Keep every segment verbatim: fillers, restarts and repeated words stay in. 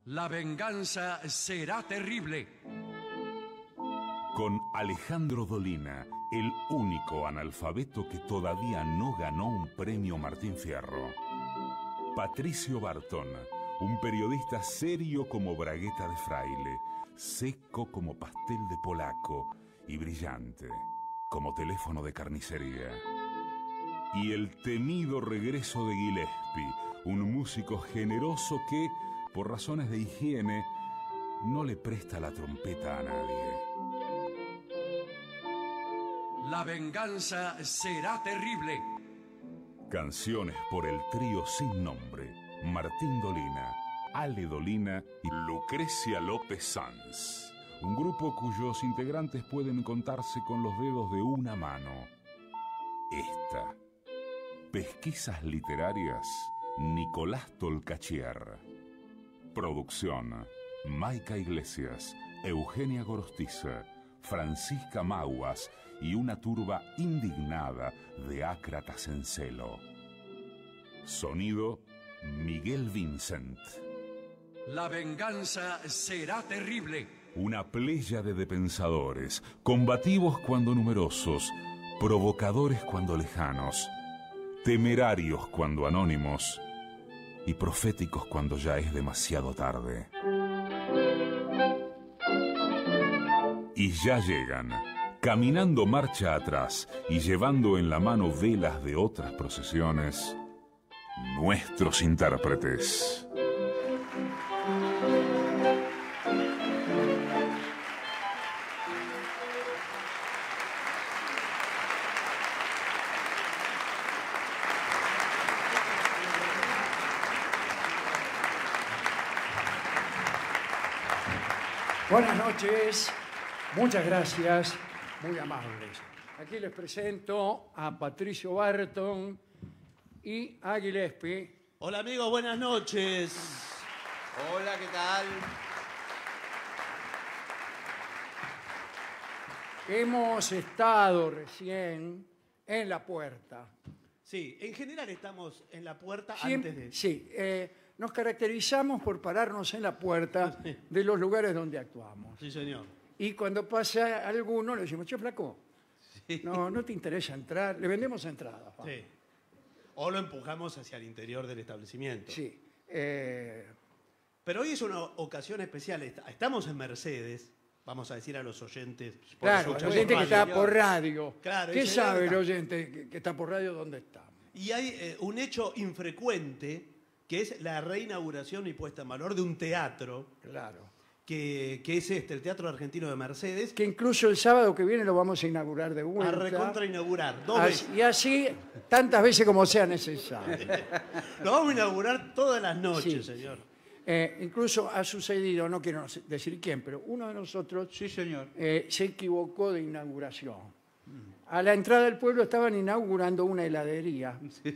La venganza será terrible. Con Alejandro Dolina, el único analfabeto que todavía no ganó un premio Martín Fierro. Patricio Barton, un periodista serio como bragueta de fraile, seco como pastel de polaco y brillante como teléfono de carnicería. Y el temido regreso de Gillespie, un músico generoso que, por razones de higiene, no le presta la trompeta a nadie. La venganza será terrible. Canciones por el trío sin nombre: Martín Dolina, Ale Dolina y Lucrecia López Sanz. Un grupo cuyos integrantes pueden contarse con los dedos de una mano. Esta. Pesquisas literarias: Nicolás Tolcachier. Producción: Maica Iglesias, Eugenia Gorostiza, Francisca Maguas y una turba indignada de ácratas en celo. Sonido: Miguel Vincent. La venganza será terrible. Una pléyade de pensadores, combativos cuando numerosos, provocadores cuando lejanos, temerarios cuando anónimos y proféticos cuando ya es demasiado tarde. Y ya llegan, caminando marcha atrás y llevando en la mano velas de otras procesiones, nuestros intérpretes. Buenas noches, muchas gracias, muy amables. Aquí les presento a Patricio Barton y a Gillespie. Hola amigos, buenas noches. Hola, ¿qué tal? Hemos estado recién en la puerta. Sí, en general estamos en la puerta Siempre- antes de... Sí, eh, nos caracterizamos por pararnos en la puerta de los lugares donde actuamos. Sí, señor. Y cuando pasa alguno le decimos, che, flaco, no, no te interesa entrar, le vendemos entradas. va. Sí. O lo empujamos hacia el interior del establecimiento. Sí. eh, Pero hoy es una ocasión especial. Est- Estamos en Mercedes, vamos a decir a los oyentes. por Claro, su- el oyente que está por radio. Claro, ¿Qué el señor sabe el está- oyente que, que está por radio dónde está? Y hay eh, un hecho infrecuente, que es la reinauguración y puesta en valor de un teatro, Claro. que, que es este, el Teatro Argentino de Mercedes, Que incluso el sábado que viene lo vamos a inaugurar de a vuelta. recontra inaugurar. Dos Así- veces. y así tantas veces como sea necesario. Lo vamos a inaugurar todas las noches, Sí, señor. Eh, incluso ha sucedido, no quiero decir quién, pero uno de nosotros Sí, señor. eh, se equivocó de inauguración. A la entrada del pueblo estaban inaugurando una heladería.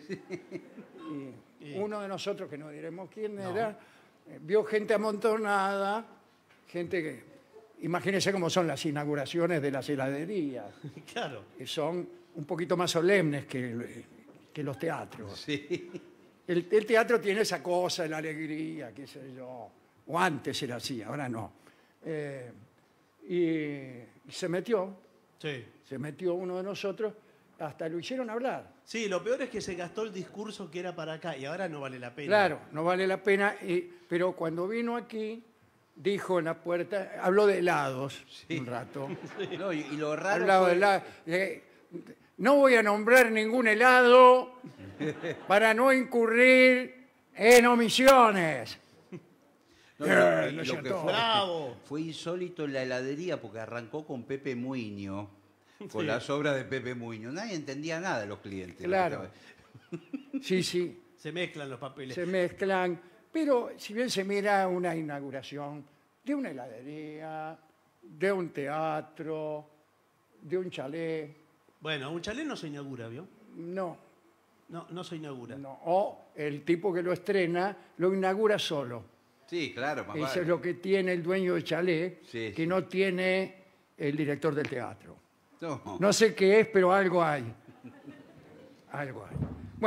Y uno de nosotros, que no diremos quién era, eh, vio gente amontonada, gente que... Imagínense cómo son las inauguraciones de las heladerías, Claro. que son un poquito más solemnes que, que los teatros. Sí. El, el teatro tiene esa cosa, la alegría, qué sé yo. O antes era así, ahora no. Eh, y, y se metió, Sí. se metió uno de nosotros, hasta lo hicieron hablar. Sí, lo peor es que se gastó el discurso que era para acá y ahora no vale la pena. Claro, no vale la pena, y- pero cuando vino aquí, dijo en la puerta, habló de helados un rato. No, y, y lo raro Hablaba fue- de helado, eh, no voy a nombrar ningún helado para no incurrir en omisiones. no, Eh, lo- lo lo hizo que todo. fue, ¡Bravo! fue insólito en la heladería porque arrancó con Pepe Muiño, con Sí. las obras de Pepe Muiño. Nadie entendía nada de los clientes. Claro. Sí, sí, Se mezclan los papeles. se mezclan. Pero si bien se mira una inauguración de una heladería, de un teatro, de un chalet, Bueno, un chalet no se inaugura, ¿vio? no, No, no se inaugura. no. O el tipo que lo estrena lo inaugura solo. Sí, claro, más Eso vale. es lo que tiene el dueño del chalet, Sí, que sí. no tiene el director del teatro. No. No sé qué es, pero algo hay. Algo hay. Bueno,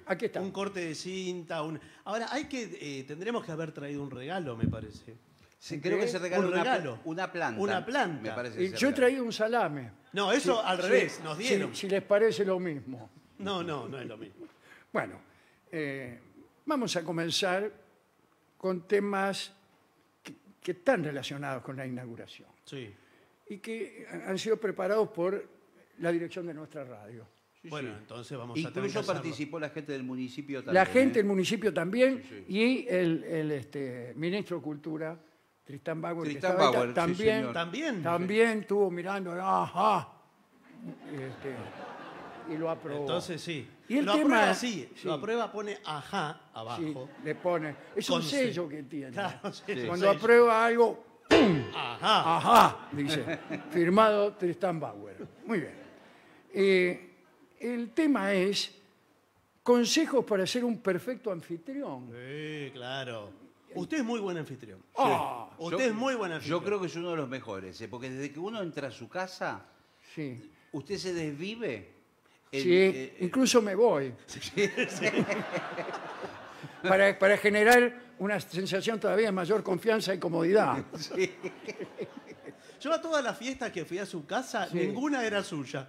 aquí está. Un corte de cinta. Un... Ahora, hay que eh, tendremos que haber traído un regalo, me parece. Sí, creo que se regala Un una, pla- regalo. una planta. Una planta. Me parece que Y se yo he regala. traído un salame. No, eso Sí, al sí, revés, nos sí, dieron. si les parece lo mismo. No, no, no es lo mismo. Bueno, eh, vamos a comenzar con temas que, que están relacionados con la inauguración Sí. y que han sido preparados por la dirección de nuestra radio. Bueno, entonces vamos a tener que Incluso hacerlo. participó la gente del municipio también. La gente ¿eh? del municipio también Sí, y el, el, este, ministro de Cultura, Tristán Bauer, que Tristán estaba ahí, Bauer, sí, también, señor. También. también estuvo mirando, ajá, este, y lo aprobó. Entonces sí. Y el lo tema- aprueba así. sí. Lo aprueba, pone ajá Sí, abajo. le pone, es un Con sello C. que tiene. Claro, sí, es un Cuando sello. aprueba algo, ¡pum! Ajá. Ajá, dice, firmado Tristán Bauer. Muy bien. Eh, el tema es consejos para ser un perfecto anfitrión. Sí, claro. Usted es muy buen anfitrión. Ah, Usted Yo- es muy buen anfitrión. Yo creo que es uno de los mejores, ¿eh? Porque desde que uno entra a su casa, sí. usted se desvive. en- Sí, eh, incluso me voy. Para, para generar una sensación todavía de mayor confianza y comodidad. sí. Yo a todas las fiestas que fui a su casa, Sí. ninguna era suya.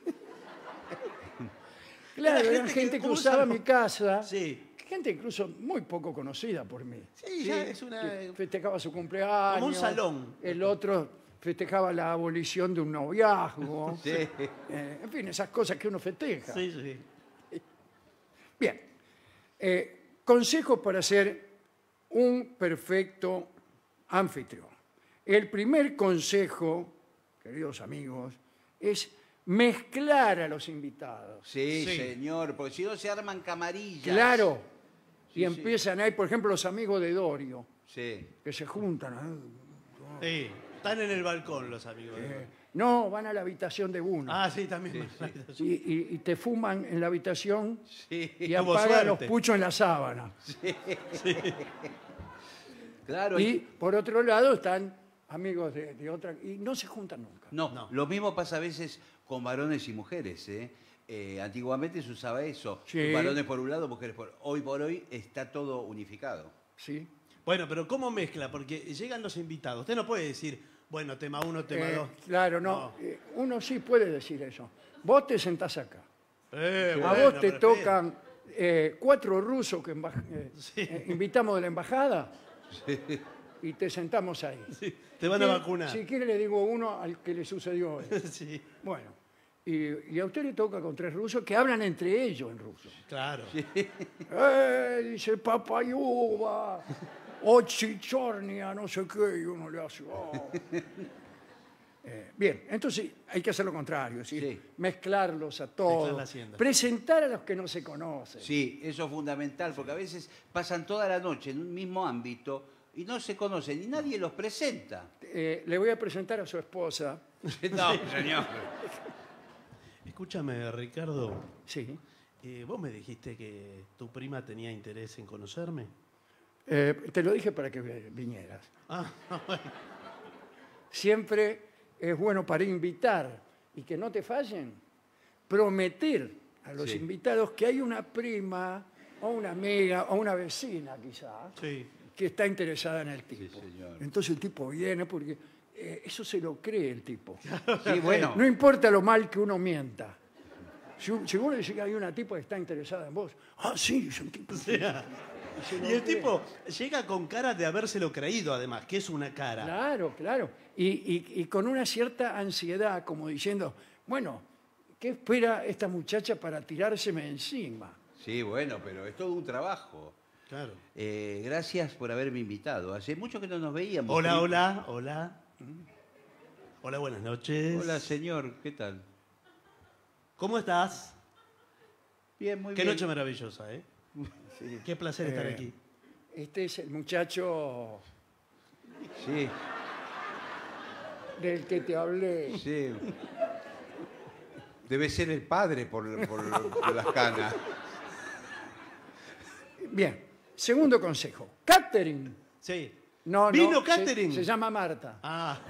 Claro, Era era gente gente que que usa usaba lo- mi casa. Sí. Gente incluso muy poco conocida por mí. Sí, ya es una... Que festejaba su cumpleaños. Como un salón. El otro festejaba la abolición de un noviazgo. Sí. Eh, en fin, esas cosas que uno festeja. Sí, sí. Bien. Eh, consejos para ser un perfecto anfitrión. El primer consejo, queridos amigos, es mezclar a los invitados. Sí, Sí. señor, porque si no se arman camarillas. Claro. Sí, Y sí. empiezan ahí, por ejemplo, los amigos de Dorio, Sí. que se juntan. ¿eh? Sí. Están en el balcón los amigos. Eh, no, van a la habitación de uno. Ah, sí, también. y, y- y te fuman en la habitación Sí. y Como apagan los suerte. puchos en la sábana. Claro. Y por otro lado están amigos de, de otra... Y no se juntan nunca. No, No. lo mismo pasa a veces con varones y mujeres, ¿eh? Eh, antiguamente se usaba eso. Sí. Varones por un lado, mujeres por Hoy por hoy está todo unificado. ¿Sí? Bueno, pero ¿cómo mezcla? Porque llegan los invitados. Usted no puede decir, bueno, tema uno, tema Eh, dos. claro, no. Eh, uno sí puede decir eso. Vos te sentás acá. Eh, A bueno, vos te pero tocan eh, cuatro rusos que emba- eh, eh, invitamos de la embajada y te sentamos ahí. espere. Te van a Si- vacunar. Si quiere le digo uno al que le sucedió eso. Sí, Bueno, y, y a usted le toca con tres rusos que hablan entre ellos en ruso. claro. ¡Eh! Dice papayuba, ochichornia, no sé qué, y uno le hace... oh. Eh, bien, entonces hay que hacer lo contrario, ¿sí? Sí. Mezclarlos a Mezclar todos, la hacienda. presentar a los que no se conocen. Sí, eso es fundamental, porque a veces pasan toda la noche en un mismo ámbito y no se conocen y nadie los presenta. Eh, le voy a presentar a su esposa. No, señor. Escúchame, Ricardo. Sí. eh, ¿Vos me dijiste que tu prima tenía interés en conocerme? Eh, te lo dije para que vinieras. Ah, bueno. Siempre es bueno para invitar y que no te fallen, prometer a los Sí. invitados que hay una prima o una amiga o una vecina quizás Sí. que está interesada en el tipo. señor. Entonces el tipo viene porque eh, eso se lo cree el tipo. Sí, bueno. No importa lo mal que uno mienta. Si, si vos le decís que hay una tipa que está interesada en vos, ah, sí, es un tipo. Y se lo Y el cree. tipo llega con cara de habérselo creído, además, que es una cara. Claro, claro. Y, y- y con una cierta ansiedad, como diciendo, bueno, ¿qué espera esta muchacha para tirárseme encima? Sí, bueno, pero es todo un trabajo. Claro. Eh, gracias por haberme invitado. Hace mucho que no nos veíamos. Hola, Pri- hola, hola. Hola, buenas noches. Hola, señor. ¿Qué tal? ¿Cómo estás? Bien, muy Qué bien. noche maravillosa, ¿eh? Sí, Qué placer estar Eh, aquí. Este es el muchacho sí, del que te hablé. sí. Debe ser el padre por, por- por las canas. Bien, segundo consejo. Catherine. Sí. No, ¿Vino no, se- Catherine? Se, llama Marta. Ah,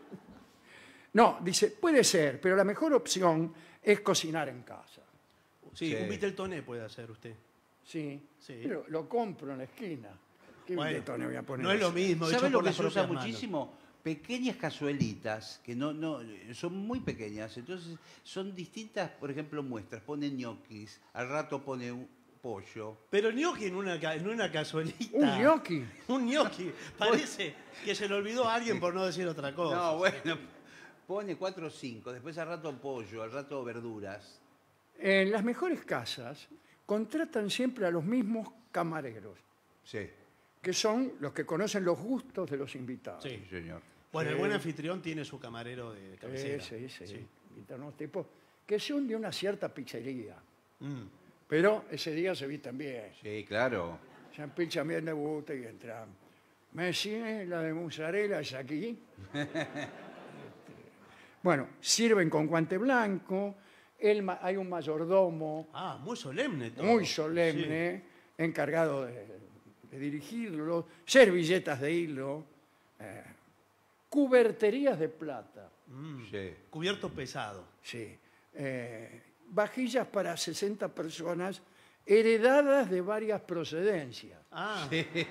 No, dice, puede ser, pero la mejor opción es cocinar en casa. Sí, Sí. un Viteltoné puede hacer usted. Sí, Sí. pero lo compro en la esquina. ¿Qué Bueno, Viteltoné voy a poner? no es lo mismo. ¿Sabe hecho lo por que las se usa propias manos. muchísimo? Pequeñas cazuelitas, que no, no, son muy pequeñas, entonces son distintas, por ejemplo, muestras. Pone ñoquis, al rato pone un pollo. Pero gnocchi en una, ca- en una cazuelita. Un gnocchi. Un gnocchi. Parece que se le olvidó a alguien por no decir otra cosa. No, bueno, pone cuatro o cinco, después al rato pollo, al rato verduras. En las mejores casas contratan siempre a los mismos camareros, Sí, que son los que conocen los gustos de los invitados. Sí. sí, señor. Bueno, el Sí. buen anfitrión tiene su camarero de Sí, cabecera. sí, sí. Invitan unos tipos que son de una cierta pizzería, Mm. pero ese día se visten bien. Sí, claro. Se pinchan bien de gusto y entran. Messi, la de mozzarella es aquí. Este, bueno, sirven con guante blanco. El ma- hay un mayordomo Ah, muy solemne todo. muy solemne, encargado de, de dirigirlo, servilletas de hilo, eh, cuberterías de plata, Sí. Mm. Sí. Cubierto pesado. sí, eh, vajillas para sesenta personas heredadas de varias procedencias. Ah,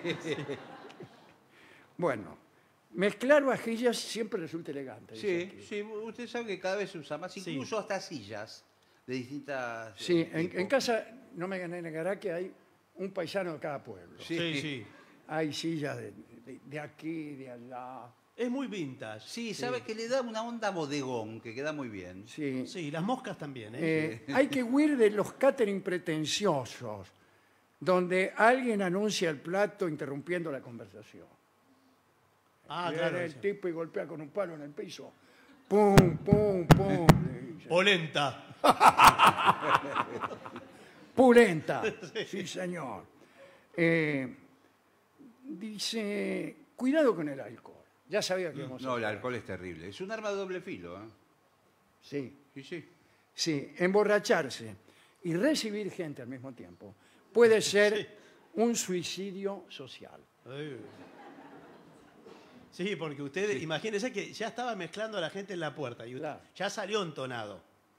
Bueno, mezclar vajillas siempre resulta elegante. dice Sí, aquí. sí, usted sabe que cada vez se usa más, Sí. incluso hasta sillas de distintas. Sí, eh, en, tipos. en casa no me negará que hay un paisano de cada pueblo. Sí. sí, sí. Hay sillas de, de- de aquí, de allá. Es muy vintage. Sí, sabe que le da una onda bodegón que queda muy bien. Sí. Sí, las moscas también, ¿eh? Eh, hay que huir de los catering pretenciosos, donde alguien anuncia el plato interrumpiendo la conversación. ah, Viene claro. el sí. tipo y golpea con un palo en el piso. Pum, pum, pum. le dice. Polenta. Pulenta. Sí, señor. Eh, dice, cuidado con el alcohol. Ya sabía que íbamos a No, el hablar. alcohol es terrible. Es un arma de doble filo, ¿eh? Sí, Sí, sí. sí. Emborracharse y recibir gente al mismo tiempo puede ser un suicidio social. Eh. Sí, porque usted, imagínese que ya estaba mezclando a la gente en la puerta y usted Claro. ya salió entonado.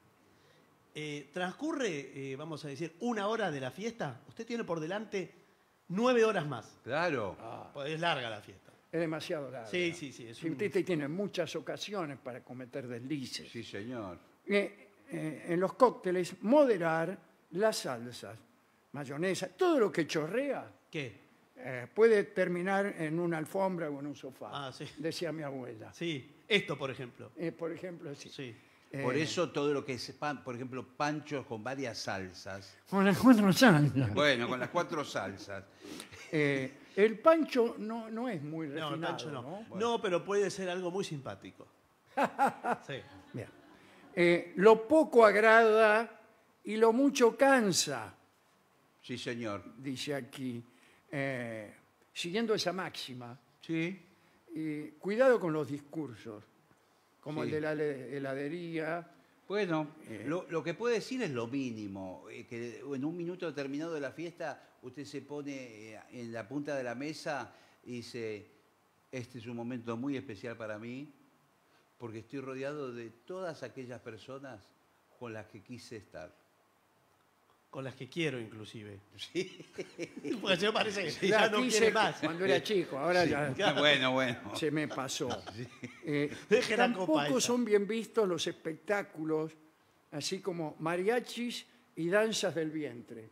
Eh, transcurre, eh, vamos a decir, una hora de la fiesta. Usted tiene por delante nueve horas más. Claro. Pues es larga la fiesta. Es demasiado largo. Sí, sí, sí, es Si un- usted tiene muchas ocasiones para cometer deslices. Sí, señor. Eh, eh, en los cócteles, moderar las salsas, mayonesa, todo lo que chorrea ¿Qué? eh, puede terminar en una alfombra o en un sofá, Ah, sí. decía mi abuela. Sí, esto, por ejemplo. Eh, por ejemplo, sí. Sí. Eh, Por eso todo lo que es, pan, por ejemplo, panchos con varias salsas. Con las cuatro salsas. Bueno, con las cuatro salsas. Eh, el pancho no, no es muy No, refinado, el pancho no. ¿no? No, pero puede ser algo muy simpático. Sí. Bien. Eh, lo poco agrada y lo mucho cansa, Sí, señor. dice aquí. Eh, siguiendo esa máxima, Sí. y cuidado con los discursos, como Sí. el de la hele- heladería. Bueno, Eh. lo, lo que puede decir es lo mínimo, eh, que en un minuto determinado de la fiesta usted se pone eh, en la punta de la mesa y dice, este es un momento muy especial para mí, porque estoy rodeado de todas aquellas personas con las que quise estar. Con las que quiero, inclusive. Sí. Porque se parece que La ya no quise quiere más. cuando era chico, ahora ya Bueno, bueno. se me pasó. Eh, Deje la copa tampoco esa. son bien vistos los espectáculos, así como mariachis y danzas del vientre.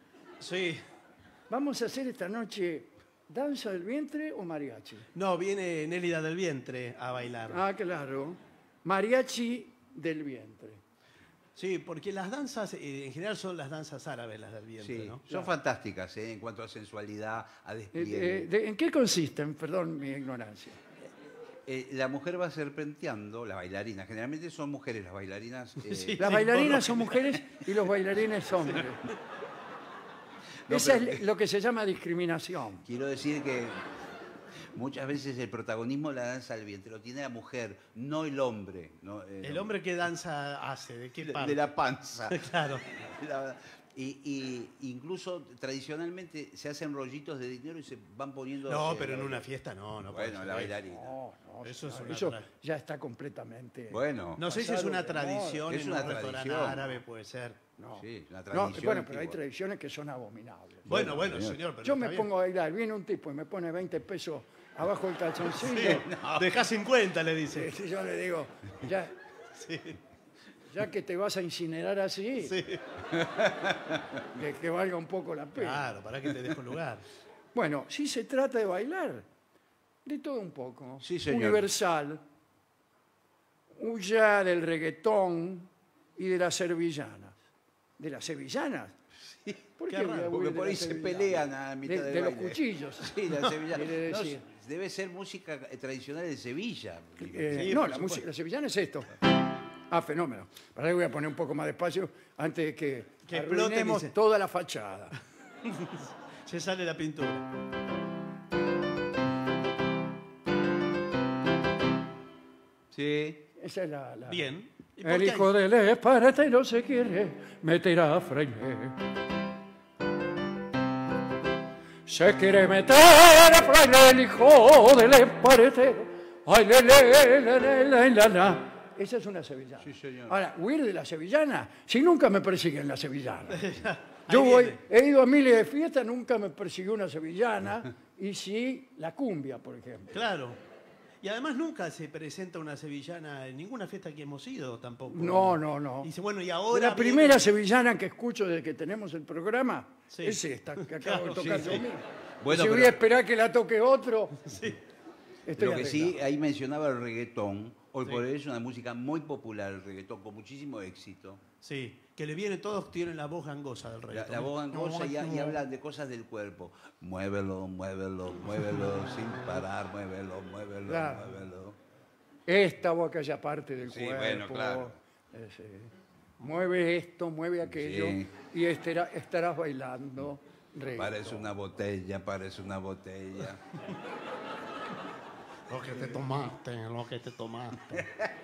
Sí. ¿Vamos a hacer esta noche danza del vientre o mariachi? No, viene Nélida del Vientre a bailar. Ah, claro. Mariachi del vientre. Sí, porque las danzas, eh, en general son las danzas árabes las del vientre, Sí, ¿no? son fantásticas ¿eh? en cuanto a sensualidad, a Eh, despliegue. eh, de- ¿En qué consisten? Perdón mi ignorancia. Eh, la mujer va serpenteando, la bailarina, generalmente son mujeres las bailarinas. eh, Sí. Las bailarinas son mujeres y los bailarines hombres. No, Esa pero- es lo que se llama discriminación. Quiero decir que muchas veces el protagonismo de la danza del vientre lo tiene la mujer, no el hombre. ¿no? El hombre que danza hace, ¿de qué de, parte? de la panza. Claro. La- Y, y incluso tradicionalmente se hacen rollitos de dinero y se van poniendo... No, eh, pero en una fiesta no, no puede Bueno, ser la eso. bailarina. No, no, Eso es no, una eso tra- ya está completamente... Bueno, No sé si es Pasado una de moda. tradición Es en una un restaurante tradición. árabe, puede ser. No. sí, una No, tradición bueno, pero hay antigua. tradiciones que son abominables. Bueno, bueno, señor. señor, pero Yo está me bien. pongo a bailar, viene un tipo y me pone veinte pesos abajo del calzoncillo. Dejá cincuenta, le dice. Y yo le digo, ya, Sí, ya que te vas a incinerar así, sí. que, que valga un poco la pena. Claro, para que te dejo el lugar. Bueno, si se trata de bailar, de todo un poco. Sí, señor. Universal, huya del reggaetón y de las sevillanas. ¿De las sevillanas? ¿Por qué qué voy a raro, huir Porque de por ahí las se sevillanas? pelean a mitad De, del de los baile. cuchillos. Sí, la sevillana. Quiere No, decir. debe ser música eh, tradicional de Sevilla. Eh, Sí, no, por la, supuesto. música, la sevillana es esto. Ah, fenómeno. Para que voy a poner un poco más despacio antes de que, Que explote, arruinemos dice. toda la fachada. Se sale la pintura. Sí. Esa es la... la- Bien. ¿Y por El qué hijo hay- del espartero se quiere meter a freír. Se quiere meter a freír el hijo del espartero. Ay, le, le, le, le, le, la, la. Esa es una sevillana. Sí, señor. Ahora, huir de la sevillana, si nunca me persiguen la sevillana. Yo Ahí voy, viene. he ido a miles de fiestas, nunca me persiguió una sevillana. Y sí, la cumbia, por ejemplo. Claro. Y además nunca se presenta una sevillana en ninguna fiesta que hemos ido tampoco. No, no, no. Dice, bueno, y ahora... La viene- primera sevillana que escucho desde que tenemos el programa Sí. es esta, que acabo Claro, de tocar sí, yo sí. mismo. Bueno, si voy pero- a esperar que la toque otro, Sí. estoy Lo que sí, arreglado. ahí mencionaba el reggaetón. Hoy Sí. por hoy es una música muy popular el reggaetón, con muchísimo éxito. Sí, que le viene, todos tienen la voz gangosa del La, reggaetón. la voz gangosa y, y hablan de cosas del cuerpo. Muévelo, muévelo, muévelo, sin parar, muévelo, muévelo, Claro. muévelo. Esta o aquella parte del Sí, cuerpo. bueno, claro. eh, sí. Mueve esto, mueve aquello, Sí. y estará- estarás bailando reggaetón. Parece una botella, parece una botella. Lo que te tomaste, lo que te tomaste.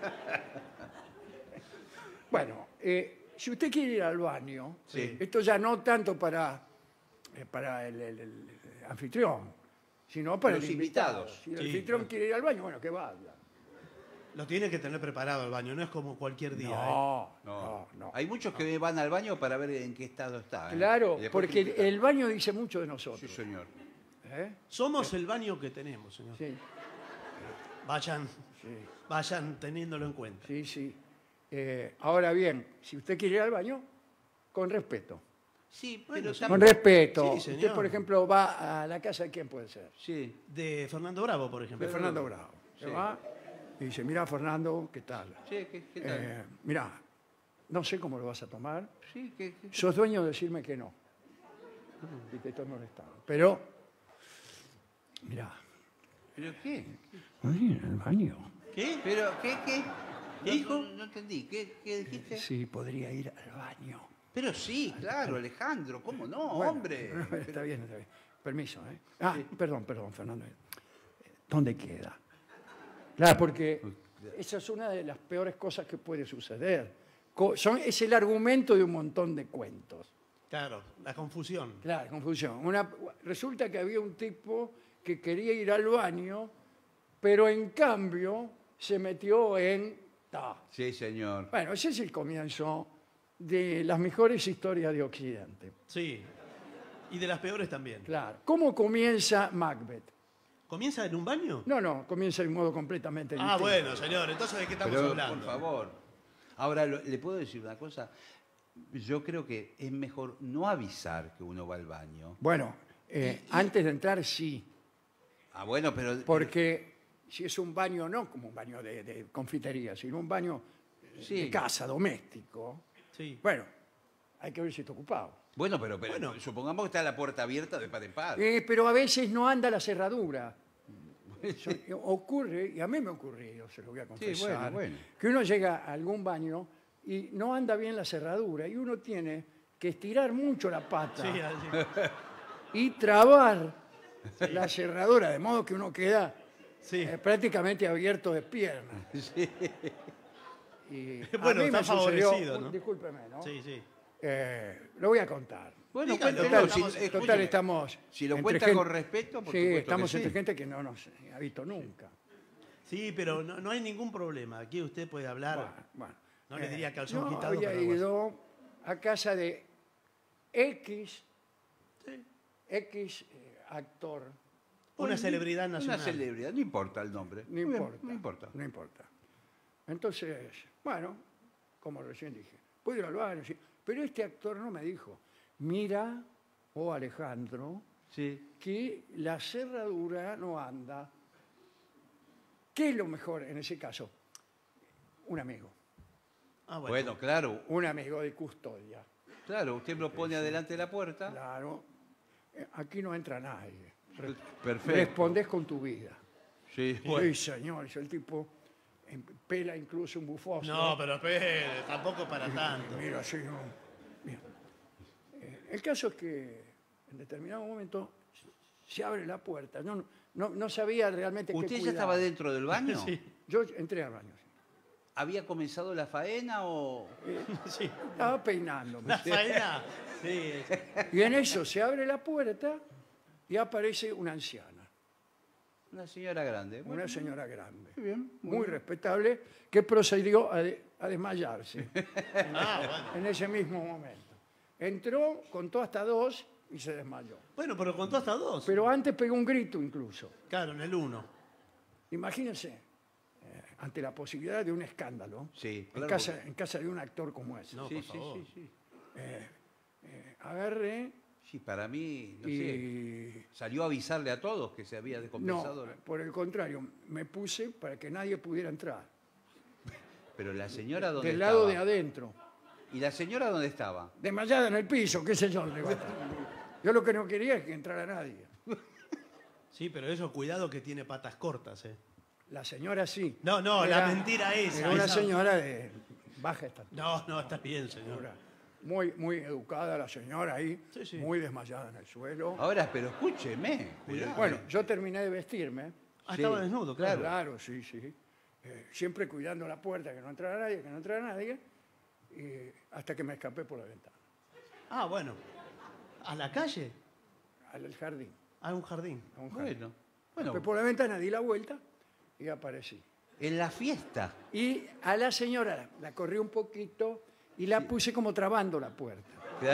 Bueno, eh, si usted quiere ir al baño, Sí. esto ya no tanto para, eh, para el, el- el anfitrión, sino para Los el invitado. invitados. Si el Sí, anfitrión claro. quiere ir al baño, bueno, que vaya. Lo tiene que tener preparado el baño, no es como cualquier día. ¿eh? No, No. no, no. Hay muchos que van al baño para ver en qué estado está. ¿eh? Claro, Y después porque critican. el baño dice mucho de Sí, nosotros. señor. ¿eh? Somos el baño que tenemos, señor. Sí, Vayan, sí, vayan teniéndolo en cuenta. sí, sí. Eh, ahora bien, si usted quiere ir al baño, con respeto. Sí, Bueno, pero sí. Con también... respeto. Sí, Usted, señor. por ejemplo, va a la casa de quién puede ser. Sí. De Fernando Bravo, por ejemplo. De Fernando Bravo. Se Sí. va y dice, mira, Fernando, ¿qué tal? Sí, ¿qué, qué tal? Eh, mira, no sé cómo lo vas a tomar. Sí, ¿qué, qué- Sos dueño de decirme que no. Y te estoy molestando. Pero, mira, ¿Pero qué? ¿puedo ir al baño? ¿Qué? ¿Pero qué, qué? ¿Qué No, dijo? No, no entendí. ¿Qué, qué dijiste? Sí, podría ir al baño. Pero sí, claro, Alejandro, ¿cómo no, Bueno, hombre? Está bien, está bien. Permiso, ¿eh? Ah, perdón, perdón, Fernando. ¿Dónde queda? Claro, porque esa es una de las peores cosas que puede suceder. Co- Son, es el argumento de un montón de cuentos. Claro, la confusión. Claro, confusión. Una, resulta que había un tipo que quería ir al baño, pero en cambio se metió en... ta. Sí, señor. Bueno, ese es el comienzo de las mejores historias de Occidente. Sí. Y de las peores también. Claro. ¿Cómo comienza Macbeth? ¿Comienza en un baño? No, no, comienza de un modo completamente Ah, distinto. bueno, señor, entonces ¿de qué estamos Pero, hablando? por favor. Ahora, lo- ¿le puedo decir una cosa? Yo creo que es mejor no avisar que uno va al baño. Bueno, eh, antes de entrar sí, Ah, bueno, pero... porque si es un baño no como un baño de, de confitería, sino un baño eh, Sí. de casa, doméstico, Sí. bueno, hay que ver si está ocupado. Bueno, pero, pero Bueno. supongamos que está la puerta abierta de par en par. Eh, pero a veces no anda la cerradura. Eso, eh, ocurre, y a mí me ha ocurrido, se lo voy a confesar, bueno, bueno. que uno llega a algún baño y no anda bien la cerradura y uno tiene que estirar mucho la pata Sí, así. y trabar la cerradura, de modo que uno queda Sí. eh, prácticamente abierto de piernas. Sí. Y Bueno, a mí está me sucedió, favorecido, ¿no? discúlpeme, ¿no? Sí, sí. Eh, lo voy a contar. Bueno, Dígalo, cuéntelo, Total, si- estamos- escúcheme, total, estamos... si lo entre cuenta gente- con respeto, por Sí, supuesto que estamos sí. entre gente que no nos ha visto nunca. Sí, pero no, no hay ningún problema. Aquí usted puede hablar. Bueno, bueno. No le Eh, diría calzón yo quitado, había pero bueno. ido a casa de X, Sí. X eh, actor, Una celebridad nacional. Una celebridad, no importa el nombre. no Muy bien, importa, No importa. no importa. Entonces, bueno, como recién dije, puedo ir al baño, sí, pero este actor no me dijo, mira, oh Alejandro, Sí. que la cerradura no anda. ¿Qué es lo mejor en ese caso? Un amigo, Ah, bueno. Bueno, claro, un amigo de custodia. claro, usted lo pone adelante de la puerta. Claro, eh, aquí no entra nadie. Re- Perfecto. Respondes con tu vida. Sí, Sí, bueno. señor, es el tipo, em, pela incluso un bufoso. No, pero espere, tampoco para tanto. Mira, sí, no. Bien. Eh, el caso es que en determinado momento se abre la puerta. Yo no, no, no sabía realmente qué ¿Usted ya cuidar. estaba dentro del baño? Sí, Yo entré al baño. sí. ¿Había comenzado la faena o...? sí. Estaba peinándome. La faena. Sí. Y en eso se abre la puerta y aparece una anciana, Una señora grande. Bueno, una señora grande, muy bien. muy respetable, que procedió a, de- a desmayarse Ah, bueno. en ese mismo momento. Entró, contó hasta dos y se desmayó. Bueno, pero contó hasta dos. Pero antes pegó un grito incluso. Claro, en el uno. Imagínense, eh, ante la posibilidad de un escándalo, Sí, en, claro. casa, en casa de un actor como ese. No, Sí, por sí, favor. sí, sí. Eh, agarré Sí, para mí, no sé, y... salió a avisarle a todos que se había No, descompensado. la- por el contrario, me puse para que nadie pudiera entrar. Pero la señora dónde Del estaba. lado de adentro. ¿Y la señora dónde estaba? Desmayada en el piso, qué sé yo. Yo lo que no quería es que entrara nadie. Sí, pero eso, cuidado que tiene patas cortas, ¿eh? La señora sí. No, no, la mentira esa, Era una esa. señora de baja estatura. No, no, está bien, señor. Muy, muy educada la señora ahí, Sí, sí. muy desmayada en el suelo. Ahora, pero escúcheme. pero- Bueno, yo terminé de vestirme. Ah, Sí, estaba desnudo, claro. Claro, sí, sí. Eh, siempre cuidando la puerta, que no entrara nadie, que no entrara nadie, y hasta que me escapé por la ventana, Ah, bueno. ¿A la calle? al jardín. A un jardín. A un jardín. Bueno, Escapé bueno, por la ventana, di la vuelta y aparecí. en la fiesta. Y a la señora la, la corrí un poquito y la puse como trabando la puerta.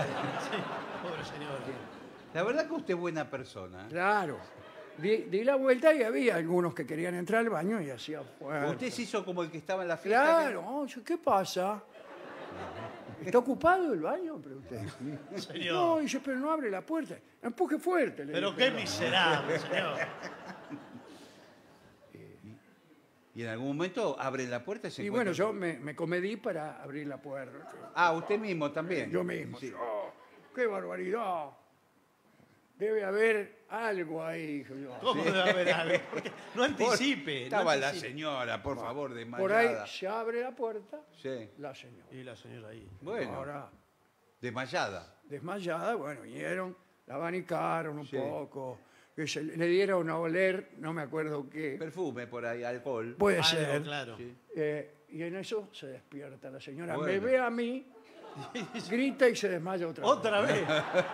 Pobre señor. La verdad que usted es buena persona. ¿eh? Claro. Di, di la vuelta y había algunos que querían entrar al baño y hacía fuerza. Usted se hizo como el que estaba en la fiesta. Claro, oh, ¿qué pasa? ¿Está ocupado el baño? Pregunté. Señor. No, dice, pero no abre la puerta. Empuje fuerte. le Pero dije. qué miserable, señor. Y en algún momento abren la puerta y se Y bueno, encuentran- yo me, me comedí para abrir la puerta. Ah, usted mismo también. Yo mismo. Sí. Oh, ¡qué barbaridad! Debe haber algo ahí, dije yo. ¿Cómo debe haber algo? Porque no anticipe. no Estaba la anticipe. señora, por favor, desmayada. Por ahí se abre la puerta, Sí. la señora. Y la señora ahí. Bueno, Ahora, desmayada. desmayada, bueno, vinieron, la abanicaron un Sí. poco, que se le dieron a oler, no me acuerdo qué. Perfume por ahí, alcohol. Puede Algo, ser. claro. Sí. Eh, y en eso se despierta la señora. Me Bueno. ve a mí, grita y se desmaya otra vez. Otra vez.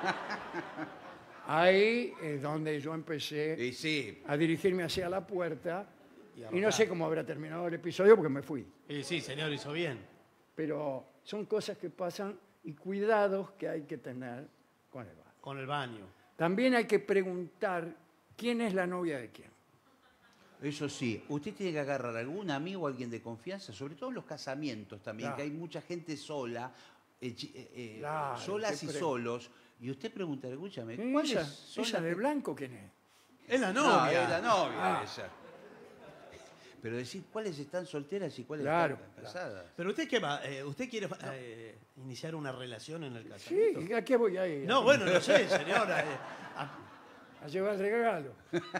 Ahí es donde yo empecé Y sí, a dirigirme hacia la puerta Y y, arrojar. no sé cómo habrá terminado el episodio porque me fui. Y sí, señor, hizo bien. Pero son cosas que pasan y cuidados que hay que tener con el baño. Con el baño. También hay que preguntar quién es la novia de quién. eso sí. Usted tiene que agarrar a algún amigo o alguien de confianza, sobre todo en los casamientos también, Claro. que hay mucha gente sola, eh, chi- eh, eh, Claro, solas qué y pre- solos. Y usted pregunta, escúchame, ¿Eh? ¿cuáles ¿Esa, son esa las de que- blanco quién es? Es la No, novia. es la novia Ah. esa. Pero decir cuáles están solteras y cuáles Claro, están casadas. Pero usted qué va, Eh, ¿usted quiere eh, iniciar una relación en el Sí, casamiento? ¿a qué voy a ir? No, bueno, no sé, señora. eh, a- A llevar el regalo.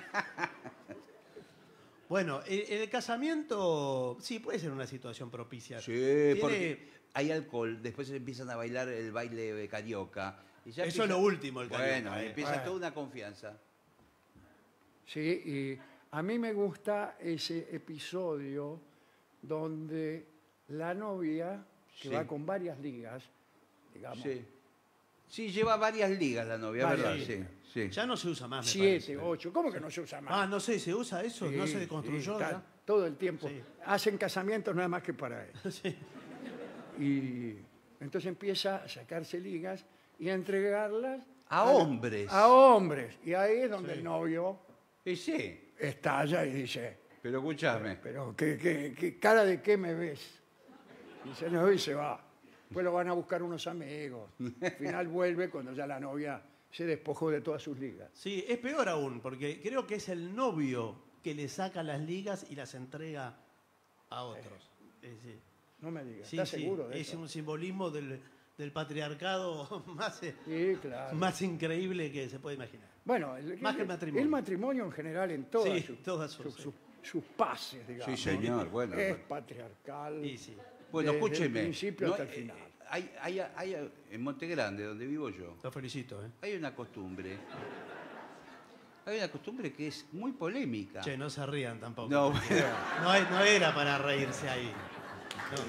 Bueno, eh, en el casamiento sí puede ser una situación propicia. Sí, Tiene- porque hay alcohol, después empiezan a bailar el baile de carioca. y ya Eso es lo último, el carioca, Bueno, eh. empieza Bueno. toda una confianza. Sí, y a mí me gusta ese episodio donde la novia, que Sí. va con varias ligas, digamos. Sí. Sí, lleva varias ligas la novia, Varias ¿verdad? Sí, ligas. sí. Ya no se usa más, me Siete, parece. ocho, ¿cómo que no se usa más? Ah, no sé, ¿se usa eso? ¿No Sí, se deconstruyó? sí, está ¿verdad? todo el tiempo. Sí. Hacen casamientos nada más que para él. Sí. Y entonces empieza a sacarse ligas y a entregarlas A hombres. a hombres. Y ahí es donde Sí. el novio Y sí, estalla y dice, pero escúchame. pero ¿qué, qué, qué cara de qué me ves? Y se no y se va. Después lo van a buscar unos amigos. Al final vuelve cuando ya la novia se despojó de todas sus ligas. Sí, es peor aún, porque creo que es el novio que le saca las ligas y las entrega a otros. Es decir, No me digas, sí, ¿estás sí, seguro de es eso? un simbolismo del, del patriarcado más, eh, Sí, claro. más increíble que se puede imaginar. Bueno, el, Más que el matrimonio. el matrimonio en general en todas Sí, sus, todas sus- sus- sus- sus pases, digamos. Sí, señor, bueno. Es bueno. patriarcal. Y sí, Bueno, desde el escúcheme. principio no, hasta el eh, final. Hay, hay, hay- en Monte Grande, donde vivo yo, lo felicito, ¿eh? hay una costumbre. Hay una costumbre que es muy polémica. Che, no se rían tampoco. No, porque bueno. no, es- no era para reírse ahí. No.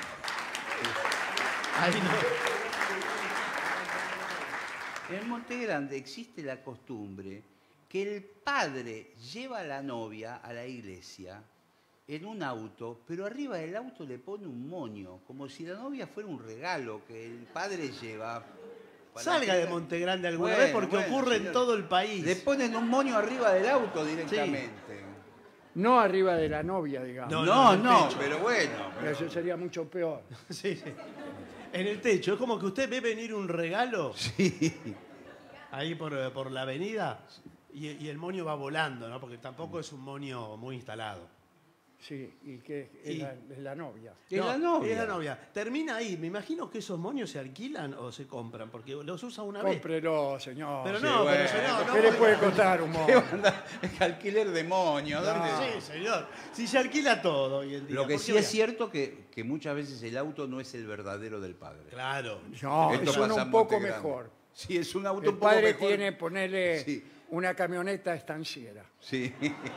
Ahí no. En Monte Grande existe la costumbre que el padre lleva a la novia a la iglesia en un auto, pero arriba del auto le pone un moño, como si la novia fuera un regalo que el padre lleva. para Salga que- de Monte Grande alguna Bueno, vez porque bueno, ocurre en señor. todo el país. Le ponen un moño arriba del auto directamente. No arriba de la novia, digamos. No, No, en no, el techo. pero bueno. pero- Eso sería mucho peor. Sí, sí. En el techo. Es como que usted ve venir un regalo Sí. ahí por, por la avenida y, y el moño va volando, ¿no? Porque tampoco es un moño muy instalado. Sí, y que es, Y- la, es la novia. Es No, la novia. Es la novia. Termina ahí. Me imagino que esos moños se alquilan o se compran, porque los usa una vez. Cómprelo, señor. Pero Sí, no, bueno. pero señor, no ¿Qué le puede- puede costar un ¿Qué mono? onda? Es alquiler de moño. ¿Dónde? Sí, señor. Si se alquila todo hoy en día. Lo que ¿por qué sí voy es a- cierto que, que muchas veces el auto no es el verdadero del padre. Claro. No, Esto es uno pasa en un poco Monte Grande. mejor. Sí, es un auto El un poco padre mejor. tiene, ponerle Sí. una camioneta estanciera. Sí.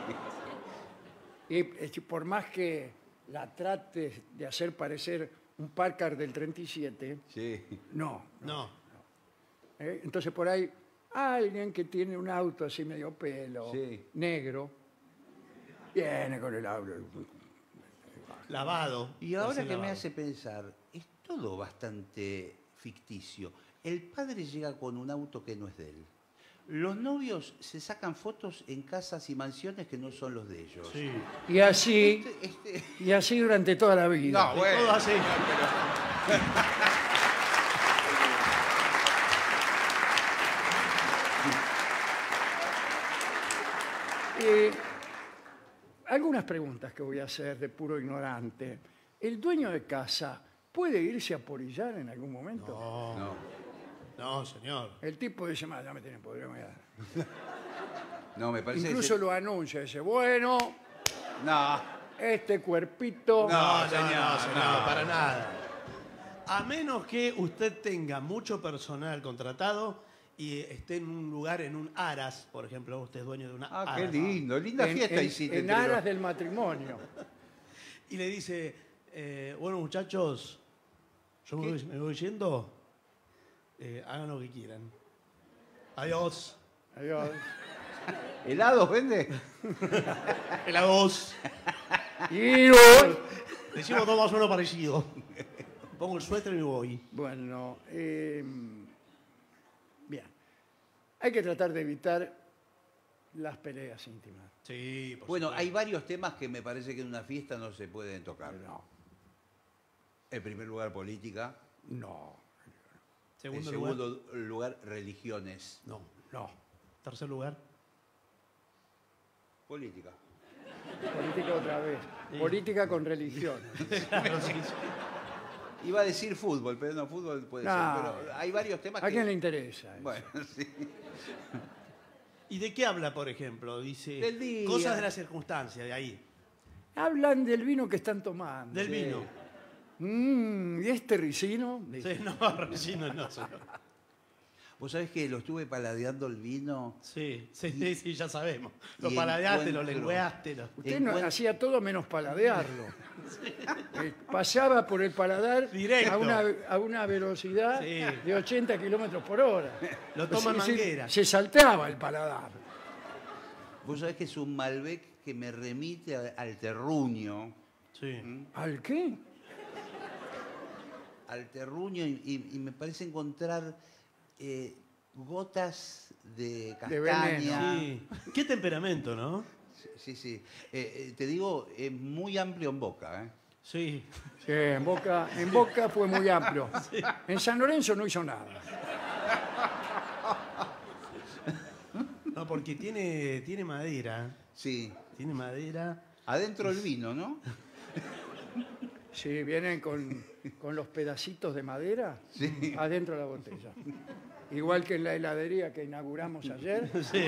Y eh, por más que la trate de hacer parecer un Parker del treinta y siete, Sí. no. No. ¿eh? Entonces por ahí alguien que tiene un auto así medio pelo, Sí. negro, viene con el auto. Lavado. Y ahora Recién que me lavado. hace pensar, es todo bastante ficticio. El padre llega con un auto que no es de él. Los novios se sacan fotos en casas y mansiones que no son los de ellos. Sí. Y así, Este- este- y así durante toda la vida. No, bueno. Todo así. Eh, algunas preguntas que voy a hacer de puro ignorante. ¿El dueño de casa puede irse a porillar en algún momento? No. No, señor. El tipo dice, más, ya me tienen podrido. me da". No, me parece Incluso que... lo anuncia, dice, bueno, No. este cuerpito... No, No, no, señor, no, señor, no. para nada. A menos que usted tenga mucho personal contratado y esté en un lugar, en un Aras, por ejemplo, usted es dueño de una Ah, qué Aras. lindo. Linda en, fiesta en- hiciste. en entre aras los- del matrimonio. Y le dice, eh, bueno, muchachos, yo me voy, me voy yendo, eh, hagan lo que quieran. Adiós. Adiós. ¿Helados vende? El adiós. Y voy. Decimos todo más o menos parecido. Pongo el suéter y me voy. Bueno, eh, bien. Hay que tratar de evitar las peleas íntimas. Sí, por Bueno, supuesto. hay varios temas que me parece que en una fiesta no se pueden tocar. No, En primer lugar, política. no, Segundo en lugar. segundo lugar, religiones. No. no. Tercer lugar. Política. Política otra vez. Política con religión. Claro, sí, sí. Iba a decir fútbol, pero no, fútbol puede No. ser. Pero hay varios temas ¿A que... quién le interesa? eso? Bueno, sí. ¿Y de qué habla, por ejemplo? Dice Del día. cosas de la circunstancia, de ahí. Hablan del vino que están tomando. Del vino. Mm, ¿y este ricino? Dice. Sí, no, Regino, no, señor. Vos sabés que lo estuve paladeando el vino. Sí, sí, sí, sí, ya sabemos. Lo Y paladeaste, lo encuentro- lengueaste. Lo... Usted no, Encuent- hacía todo menos paladearlo. Eh, pasaba por el paladar Directo. a una, a una velocidad Sí. de ochenta kilómetros por hora. Lo toma en Es decir, manguera. Se saltaba el paladar. Vos sabés que es un Malbec que me remite a- al terruño. Sí. ¿Al qué? Al terruño y, y- y me parece encontrar eh, gotas de De castaña. Sí. Qué temperamento, ¿no? Sí, sí. Eh, eh, te digo, es muy amplio en boca. ¿eh? Sí. Sí, en Boca, en Boca fue muy amplio. En San Lorenzo no hizo nada. No, porque tiene, tiene madera. Sí. Tiene madera. Adentro el vino, ¿no? Sí, vienen con, con los pedacitos de madera Sí. adentro de la botella. Igual que en la heladería que inauguramos ayer, Sí.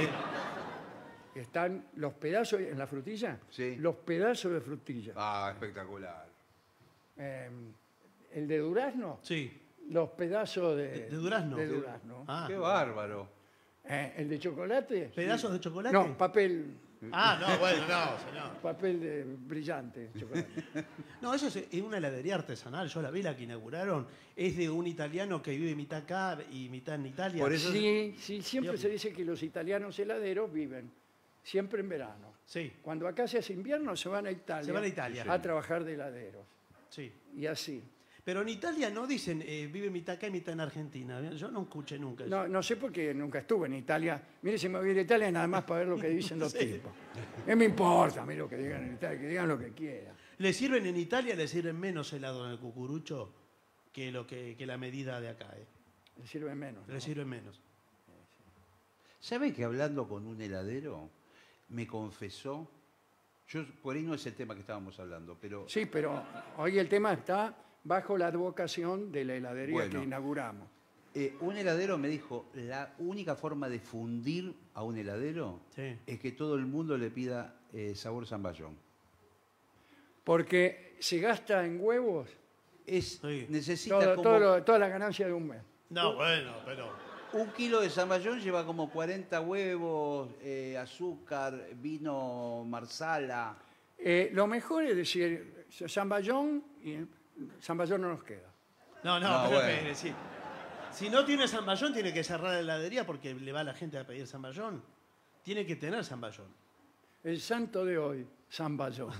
están los pedazos, en la frutilla, Sí. los pedazos de frutilla. Ah, espectacular. Eh, el de durazno, Sí. los pedazos de, ¿De, de durazno? de durazno. Ah. Qué bárbaro. Eh, el de chocolate, ¿Pedazos de chocolate? no, papel, Ah, no, bueno, no, señor. papel de, brillante, chocolate. No, eso es es una heladería artesanal. Yo la vi, la que inauguraron. Es de un italiano que vive mitad acá y mitad en Italia. Por eso- Sí, sí, siempre Dios. se dice que los italianos heladeros viven siempre en verano. Sí, Cuando acá se hace invierno se van a Italia, Se van a Italia. a trabajar de heladeros. sí. Y así. Pero en Italia no dicen eh, vive mitad acá y mitad en Argentina. Yo no escuché nunca eso. No, no sé por qué nunca estuve en Italia. Mire, si me voy a ir a Italia nada más para ver lo que dicen los tipos. ¿Qué me importa a mí lo que digan en Italia? Que digan lo que quieran. ¿Le sirven en Italia, le sirven menos helado en el cucurucho que, lo que, que la medida de acá? Eh? Le sirve menos. ¿no? Le sirven menos. ¿Sabe que hablando con un heladero me confesó? Yo, por ahí no es el tema que estábamos hablando, pero Sí, pero hoy el tema está bajo la advocación de la heladería Bueno. que inauguramos. eh, un heladero me dijo, la única forma de fundir a un heladero Sí. es que todo el mundo le pida eh, sabor zamballón. Porque se gasta en huevos Es, Sí. necesita todo- como todo lo- toda la ganancia de un mes. No, bueno, pero... un kilo de zamballón lleva como cuarenta huevos, eh, azúcar, vino marsala. Eh, lo mejor es decir, zamballón y zamballón no nos queda. No, no, No, pero bueno. espere, sí. Si no tiene zamballón, tiene que cerrar la heladería porque le va la gente a pedir zamballón. Tiene que tener zamballón. El santo de hoy, zamballón.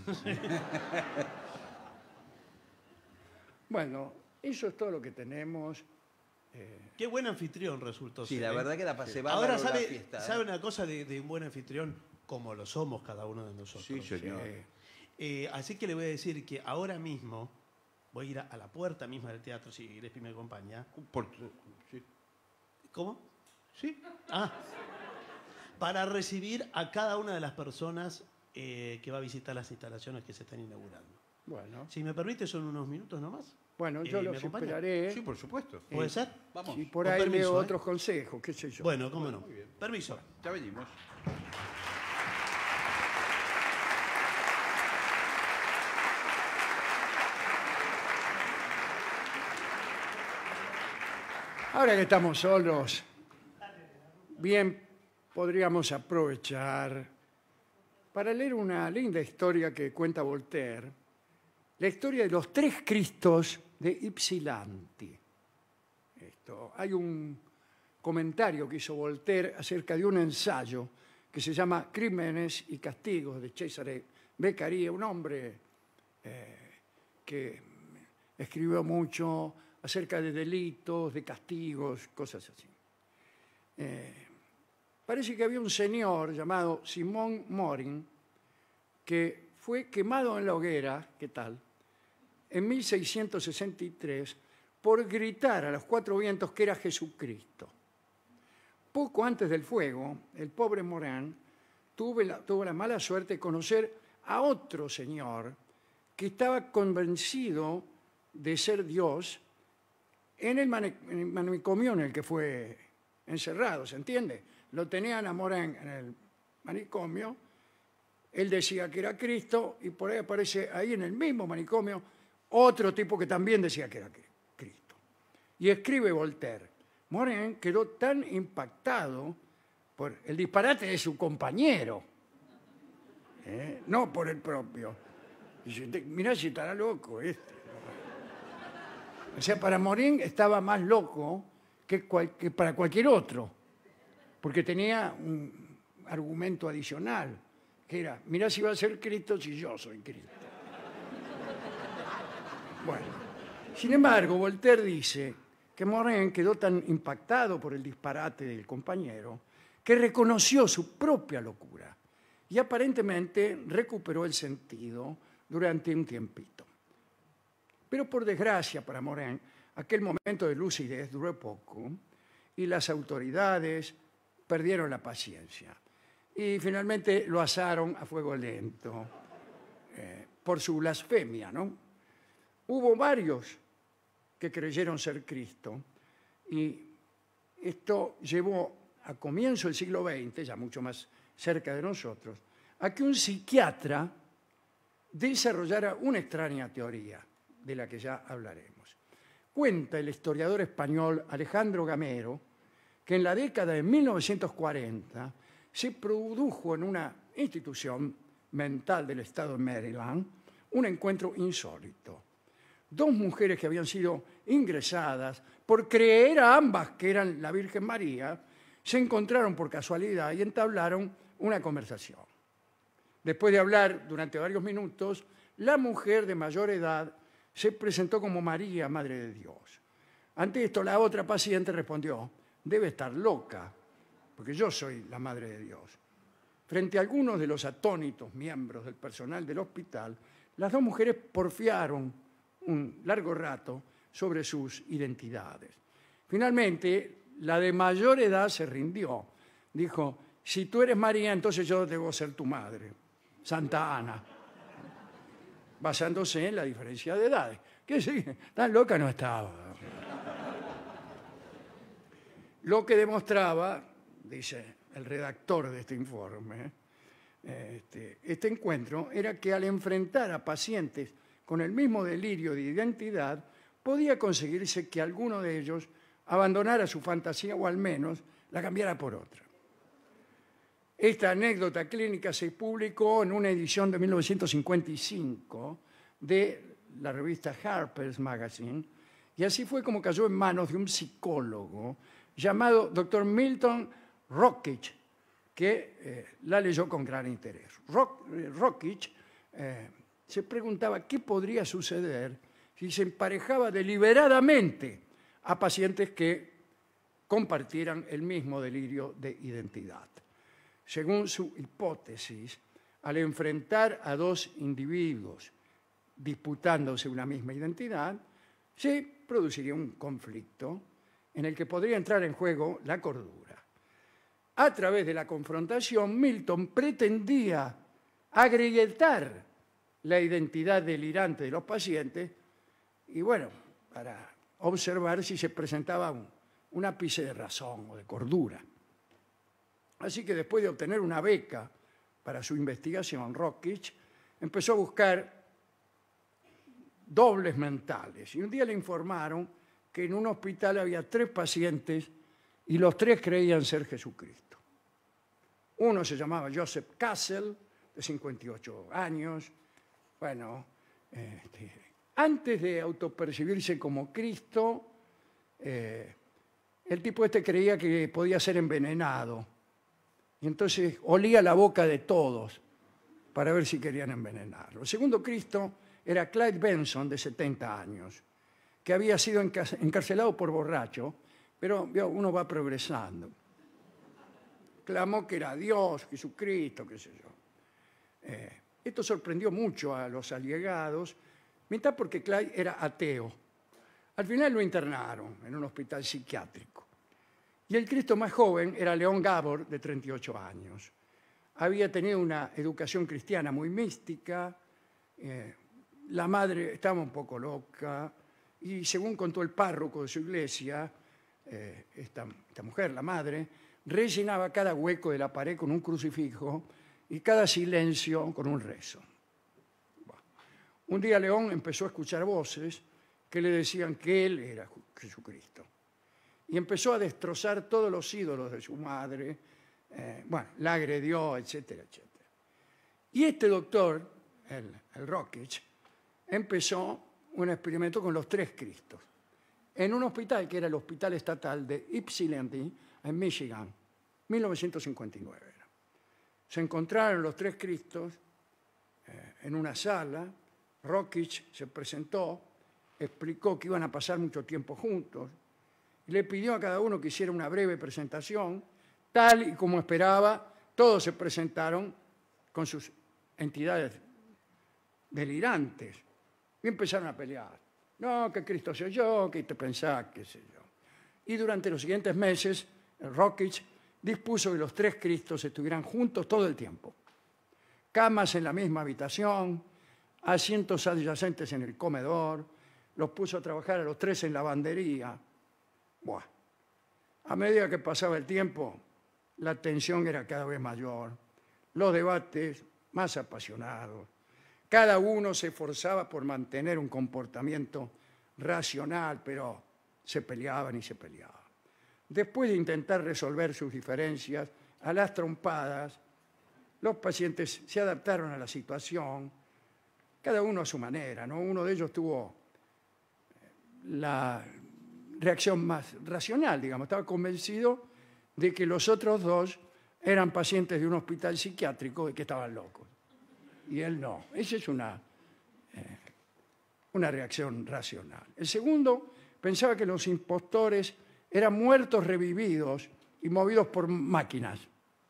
Bueno, eso es todo lo que tenemos. Qué buen anfitrión resultó Sí, ser, la ¿eh? verdad que la pasé bárbaro Ahora la sabe, fiesta. ¿eh? sabe una cosa de, de un buen anfitrión, como lo somos cada uno de nosotros. Sí, señor. Eh, Eh, así que le voy a decir que ahora mismo voy a ir a, a la puerta misma del teatro, si Gillespie me acompaña. Por- sí. ¿Cómo? Sí. Ah, para recibir a cada una de las personas eh, que va a visitar las instalaciones que se están inaugurando. bueno, Si me permite, son unos minutos nomás. bueno, yo Eh, ¿me los acompaña? esperaré. Sí, por supuesto. ¿Puede ser? Vamos. Si por Con ahí permiso, leo ¿eh? otros consejos, qué sé yo. Bueno, cómo no. Permiso. Ya venimos. Ahora que estamos solos, bien podríamos aprovechar para leer una linda historia que cuenta Voltaire, la historia de los tres Cristos de Ypsilanti. Esto, hay un comentario que hizo Voltaire acerca de un ensayo que se llama Crímenes y Castigos de Cesare Beccaria, un hombre eh, que escribió mucho acerca de delitos, de castigos, cosas así. Eh, parece que había un señor llamado Simón Morin que fue quemado en la hoguera, ¿qué tal?, en mil seiscientos sesenta y tres por gritar a los cuatro vientos que era Jesucristo. Poco antes del fuego, el pobre Morin tuvo la, tuvo la mala suerte de conocer a otro señor que estaba convencido de ser Dios en el, mani- en el manicomio en el que fue encerrado, ¿se entiende? Lo tenían a Morin en el manicomio, él decía que era Cristo y por ahí aparece ahí en el mismo manicomio otro tipo que también decía que era Cristo. Y escribe Voltaire, Morin quedó tan impactado por el disparate de su compañero, ¿eh? No por el propio. Dice, mirá si estará loco este. O sea, para Morin estaba más loco que, cual, que para cualquier otro, porque tenía un argumento adicional, que era, mirá si va a ser Cristo si yo soy Cristo. Bueno, sin embargo, Voltaire dice que Morin quedó tan impactado por el disparate del compañero que reconoció su propia locura y aparentemente recuperó el sentido durante un tiempito. Pero por desgracia para Morin, aquel momento de lucidez duró poco y las autoridades perdieron la paciencia y finalmente lo asaron a fuego lento eh, por su blasfemia, ¿no? Hubo varios que creyeron ser Cristo y esto llevó a comienzo del siglo veinte, ya mucho más cerca de nosotros, a que un psiquiatra desarrollara una extraña teoría de la que ya hablaremos. Cuenta el historiador español Alejandro Gamero que en la década de mil novecientos cuarenta se produjo en una institución mental del estado de Maryland un encuentro insólito. Dos mujeres que habían sido ingresadas por creer a ambas que eran la Virgen María, se encontraron por casualidad y entablaron una conversación. Después de hablar durante varios minutos, la mujer de mayor edad se presentó como María, Madre de Dios. Ante esto, la otra paciente respondió, debe estar loca, porque yo soy la Madre de Dios. Frente a algunos de los atónitos miembros del personal del hospital, las dos mujeres porfiaron un largo rato sobre sus identidades. Finalmente, la de mayor edad se rindió. Dijo, si tú eres María, entonces yo debo ser tu madre, Santa Ana, basándose en la diferencia de edades. Que sí, tan loca no estaba. Lo que demostraba, dice el redactor de este informe, este, este encuentro era que al enfrentar a pacientes con el mismo delirio de identidad, podía conseguirse que alguno de ellos abandonara su fantasía o al menos la cambiara por otra. Esta anécdota clínica se publicó en una edición de mil novecientos cincuenta y cinco de la revista Harper's Magazine y así fue como cayó en manos de un psicólogo llamado doctor Milton Rockich, que eh, la leyó con gran interés. Rock, eh, Rockich eh, se preguntaba qué podría suceder si se emparejaba deliberadamente a pacientes que compartieran el mismo delirio de identidad. Según su hipótesis, al enfrentar a dos individuos disputándose una misma identidad, se produciría un conflicto en el que podría entrar en juego la cordura. A través de la confrontación, Milton pretendía agrietar la identidad delirante de los pacientes y, bueno, para observar si se presentaba un, un ápice de razón o de cordura. Así que después de obtener una beca para su investigación, Rockich empezó a buscar dobles mentales. Y un día le informaron que en un hospital había tres pacientes y los tres creían ser Jesucristo. Uno se llamaba Joseph Castle, de cincuenta y ocho años. Bueno, este, antes de autopercibirse como Cristo, eh, el tipo este creía que podía ser envenenado. Y entonces olía la boca de todos para ver si querían envenenarlo. El segundo Cristo era Clyde Benson, de setenta años, que había sido encarcelado por borracho, pero uno va progresando. Clamó que era Dios, Jesucristo, qué sé yo. Eh, esto sorprendió mucho a los allegados, mitad porque Clyde era ateo. Al final lo internaron en un hospital psiquiátrico. Y el Cristo más joven era León Gabor, de treinta y ocho años. Había tenido una educación cristiana muy mística, eh, la madre estaba un poco loca, y según contó el párroco de su iglesia, eh, esta, esta mujer, la madre, rellenaba cada hueco de la pared con un crucifijo y cada silencio con un rezo. Bueno, un día León empezó a escuchar voces que le decían que él era Jesucristo. y empezó a destrozar todos los ídolos de su madre. Eh, bueno, la agredió, etcétera, etcétera. Y este doctor, el, el Rockich, empezó un experimento con los tres Cristos en un hospital que era el Hospital Estatal de Ypsilanti, en Michigan, mil novecientos cincuenta y nueve. Era. Se encontraron los tres Cristos eh, en una sala. Rockich se presentó, explicó que iban a pasar mucho tiempo juntos y le pidió a cada uno que hiciera una breve presentación. Tal y como esperaba, todos se presentaron con sus entidades delirantes y empezaron a pelear. No, que Cristo soy yo, que te pensás, qué sé yo. Y durante los siguientes meses, Rockich dispuso que los tres Cristos estuvieran juntos todo el tiempo. Camas en la misma habitación, asientos adyacentes en el comedor, los puso a trabajar a los tres en lavandería. Buah. A medida que pasaba el tiempo, la tensión era cada vez mayor, los debates más apasionados. Cada uno se esforzaba por mantener un comportamiento racional, pero se peleaban y se peleaban. Después de intentar resolver sus diferencias a las trompadas, los pacientes se adaptaron a la situación, cada uno a su manera, ¿no? Uno de ellos tuvo la reacción más racional, digamos, estaba convencido de que los otros dos eran pacientes de un hospital psiquiátrico y que estaban locos. Y él no. Esa es una, eh, una reacción racional. El segundo pensaba que los impostores eran muertos revividos y movidos por máquinas.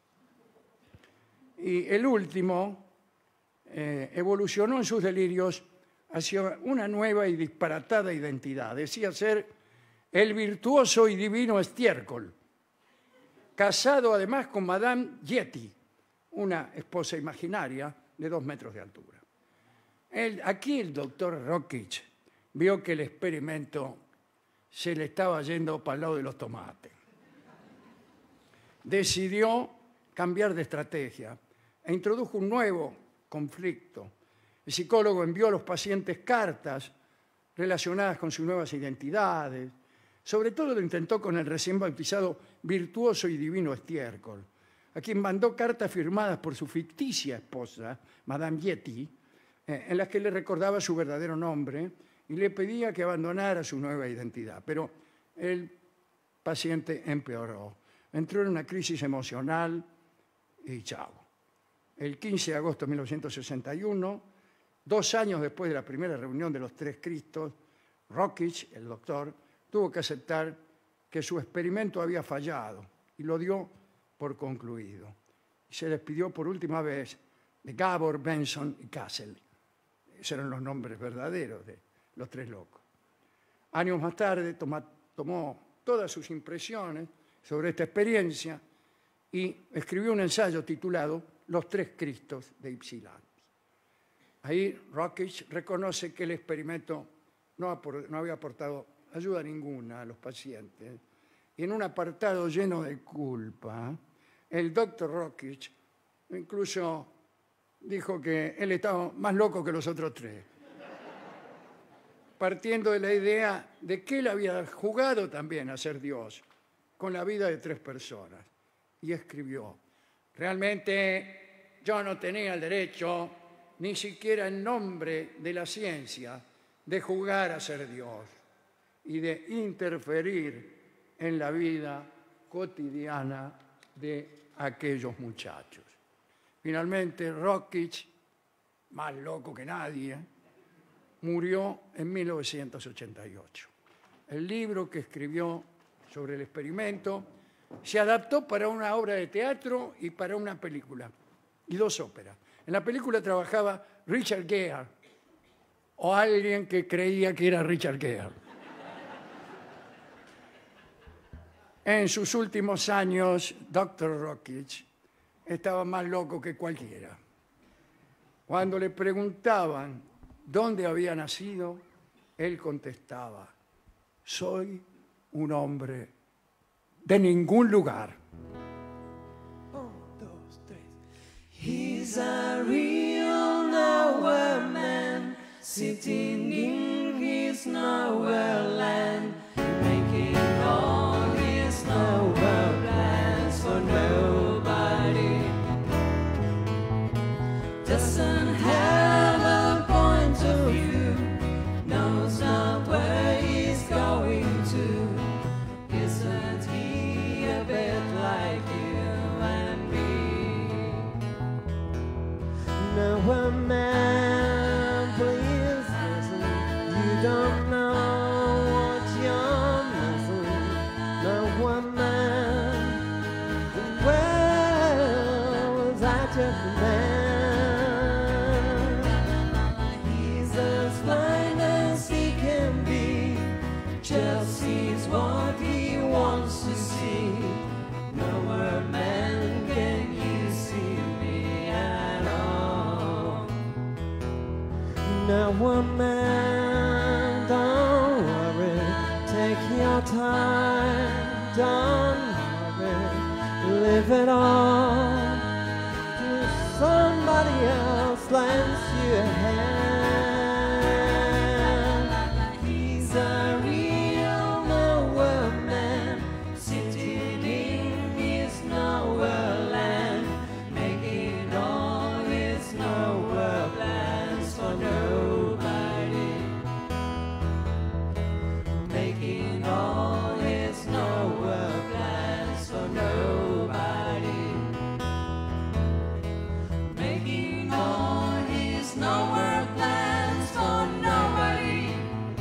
Y el último eh, evolucionó en sus delirios hacia una nueva y disparatada identidad. Decía ser el virtuoso y divino estiércol, casado además con Madame Yeti, una esposa imaginaria de dos metros de altura. El, aquí el doctor Rockich vio que el experimento se le estaba yendo para el lado de los tomates. Decidió cambiar de estrategia e introdujo un nuevo conflicto. El psicólogo envió a los pacientes cartas relacionadas con sus nuevas identidades. Sobre todo lo intentó con el recién bautizado virtuoso y divino estiércol, a quien mandó cartas firmadas por su ficticia esposa, Madame Yeti, eh, en las que le recordaba su verdadero nombre y le pedía que abandonara su nueva identidad. Pero el paciente empeoró. Entró en una crisis emocional y chao. El quince de agosto de mil novecientos sesenta y uno, dos años después de la primera reunión de los tres Cristos, Rockich, el doctor, tuvo que aceptar que su experimento había fallado y lo dio por concluido. Y se despidió por última vez de Gabor, Benson y Castle. Esos eran los nombres verdaderos de los tres locos. Años más tarde toma, tomó todas sus impresiones sobre esta experiencia y escribió un ensayo titulado Los tres Cristos de Ypsilanti. Ahí Rockich reconoce que el experimento no, apor, no había aportado ayuda ninguna a los pacientes. Y en un apartado lleno de culpa, el doctor Rockich incluso dijo que él estaba más loco que los otros tres, partiendo de la idea de que él había jugado también a ser Dios con la vida de tres personas. Y escribió, realmente yo no tenía el derecho, ni siquiera en nombre de la ciencia, de jugar a ser Dios y de interferir en la vida cotidiana de aquellos muchachos. Finalmente, Rockich, más loco que nadie, murió en mil novecientos ochenta y ocho. El libro que escribió sobre el experimento se adaptó para una obra de teatro y para una película, y dos óperas. En la película trabajaba Richard Gere, o alguien que creía que era Richard Gere. En sus últimos años, doctor Rockich estaba más loco que cualquiera. Cuando le preguntaban dónde había nacido, él contestaba, soy un hombre de ningún lugar. Un, dos, tres. He's a real nowhere man, sitting in his nowhere land, making all our man. Don't worry, take your time. Don't worry, live it all. Till somebody else lends you a hand. He's a real nowhere man, sitting in his nowhere land, making all his nowhere plans for nobody, making all his nowhere plans for nobody, making all his nowhere plans for nobody.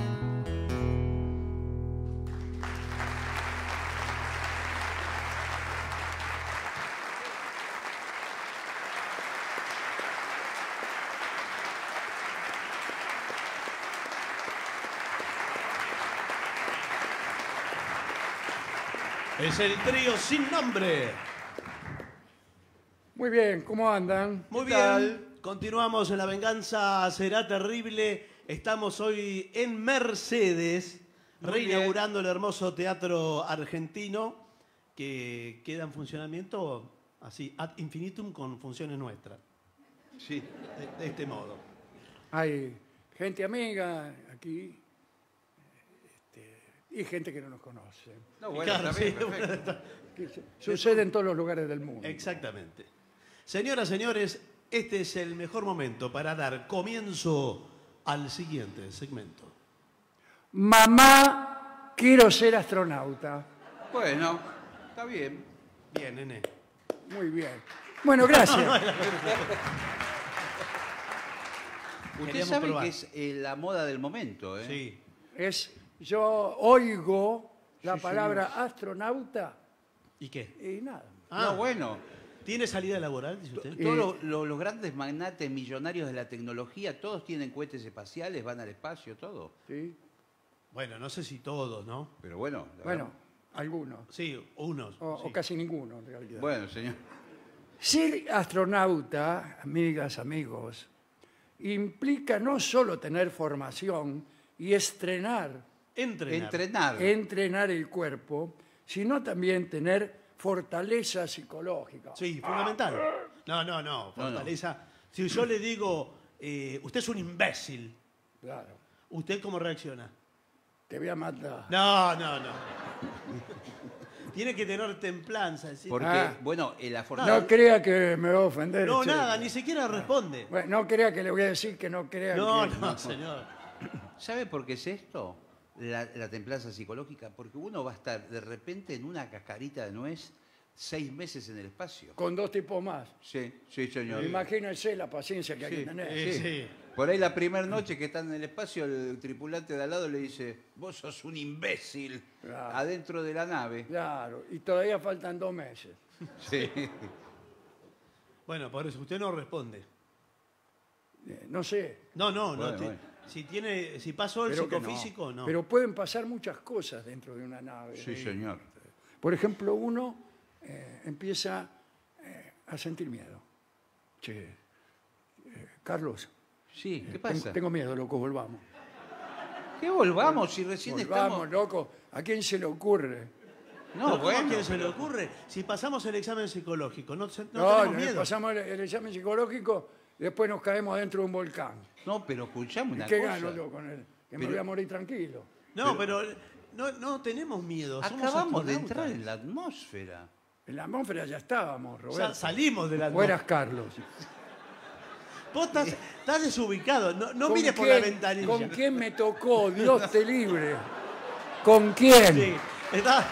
Es el trío sin nombre. Muy bien, ¿cómo andan? Muy ¿Qué tal? bien. Continuamos en La Venganza Será Terrible. Estamos hoy en Mercedes, Muy reinaugurando el hermoso teatro argentino que queda en funcionamiento así, ad infinitum, con funciones nuestras. Sí. De, de este modo. Hay gente amiga aquí este, y gente que no nos conoce. No, bueno, Claro, está bien, sí, perfecto. Que se- sucede en todos los lugares del mundo. Exactamente. Señoras, señores, este es el mejor momento para dar comienzo al siguiente segmento. Mamá, quiero ser astronauta. Bueno, está bien. Bien, nene. Muy bien. Bueno, gracias. Usted Queríamos sabe probar. que es eh, la moda del momento, ¿eh? Sí. Es, yo oigo la Sí, palabra astronauta ¿Y qué? y nada. Ah, No, bueno. ¿Tiene salida laboral, dice usted? Todos los, los- los grandes magnates millonarios de la tecnología, todos tienen cohetes espaciales, van al espacio, todo. ¿Sí? Bueno, no sé si todos, ¿no? Pero bueno, la Bueno, algunos. Sí, unos. O, sí. o casi ninguno, en realidad. verdad. Bueno, señor. Ser astronauta, amigas, amigos, implica no solo tener formación y estrenar, Entrenar. Entrenar. entrenar el cuerpo, sino también tener fortaleza psicológica. Sí, fundamental. No, no, no, fortaleza. Si yo le digo, eh, usted es un imbécil, Claro, ¿usted cómo reacciona? te voy a matar. No, no, no. Tiene que tener templanza. decir, Porque, Ah. bueno, eh, la fortaleza... No crea que me va a ofender. no, etcétera. nada, ni siquiera responde. Bueno, no crea que le voy a decir que no crea No, que... no, señor. ¿Sabe por qué es esto? La, la templanza psicológica. Porque uno va a estar de repente en una cascarita de nuez seis meses en el espacio. Con dos tipos más. Sí, sí, señor. Imagínense la paciencia que hay Sí, que tener. Eh, Sí. sí. Por ahí la primera noche que están en el espacio, el tripulante de al lado le dice, vos sos un imbécil, Claro. adentro de la nave. Claro, y todavía faltan dos meses. Sí. Bueno, por eso usted no responde. Eh, no sé. No, no, no. Bueno, te- bueno. Si tiene, si pasó el pero que psicofísico, no. Pero pueden pasar muchas cosas dentro de una nave. Sí, señor. Por ejemplo, uno eh, empieza eh, a sentir miedo. Che, eh, Carlos, Sí, ¿qué ten- pasa? tengo miedo, loco, volvamos. ¿Qué volvamos si recién Volvamos, estamos...? loco. ¿A quién se le ocurre? No, ¿Cómo bueno. a quién se le ocurre? Si pasamos el examen psicológico, no, se- no No, tenemos le miedo. pasamos el, el examen psicológico y después nos caemos dentro de un volcán. No, pero escuchame ¿Y una qué cosa. gano yo con él? Que me Pero- voy a morir tranquilo. No, pero, no, no tenemos miedo. somos Acabamos de astronautas. entrar en la atmósfera. En la atmósfera ya estábamos, Ya Roberto. salimos de la O eras Carlos. Vos estás, estás desubicado. No, no ¿Con mires por la quién- ventanilla. ¿Con quién me tocó? Dios te libre. ¿Con quién? Sí, está-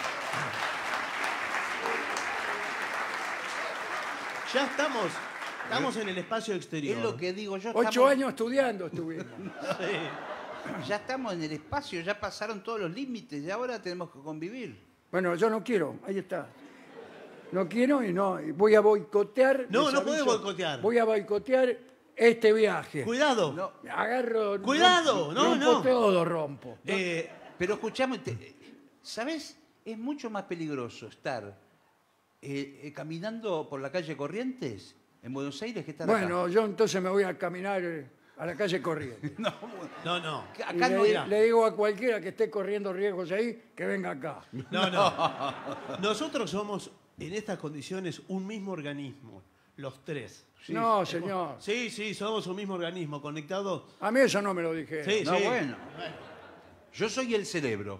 Ya estamos, estamos en el espacio exterior. Es lo que digo yo. Ocho estamos- años estudiando estuvimos. Sí. Ya estamos en el espacio, ya pasaron todos los límites y ahora tenemos que convivir. Bueno, yo no quiero, ahí está. No quiero y no, y voy a boicotear. No, les no podés aviso, boicotear. Voy a boicotear este viaje. Cuidado. No, Agarro. Cuidado, rompo- no, rompo no. todo, rompo. Eh, pero escuchame, te- ¿sabes? Es mucho más peligroso estar eh, eh, caminando por la calle Corrientes en Buenos Aires que estar acá. Bueno, yo entonces me voy a caminar eh, a la calle Corrientes. No, No, no. Y acá no le, era. le digo a cualquiera que esté corriendo riesgos ahí que venga acá. No, no. Nosotros somos, en estas condiciones, un mismo organismo, los tres. No, señor. Sí, sí, somos un mismo organismo, conectados. A mí eso no me lo dije. Sí, No, sí. bueno. Yo soy el cerebro.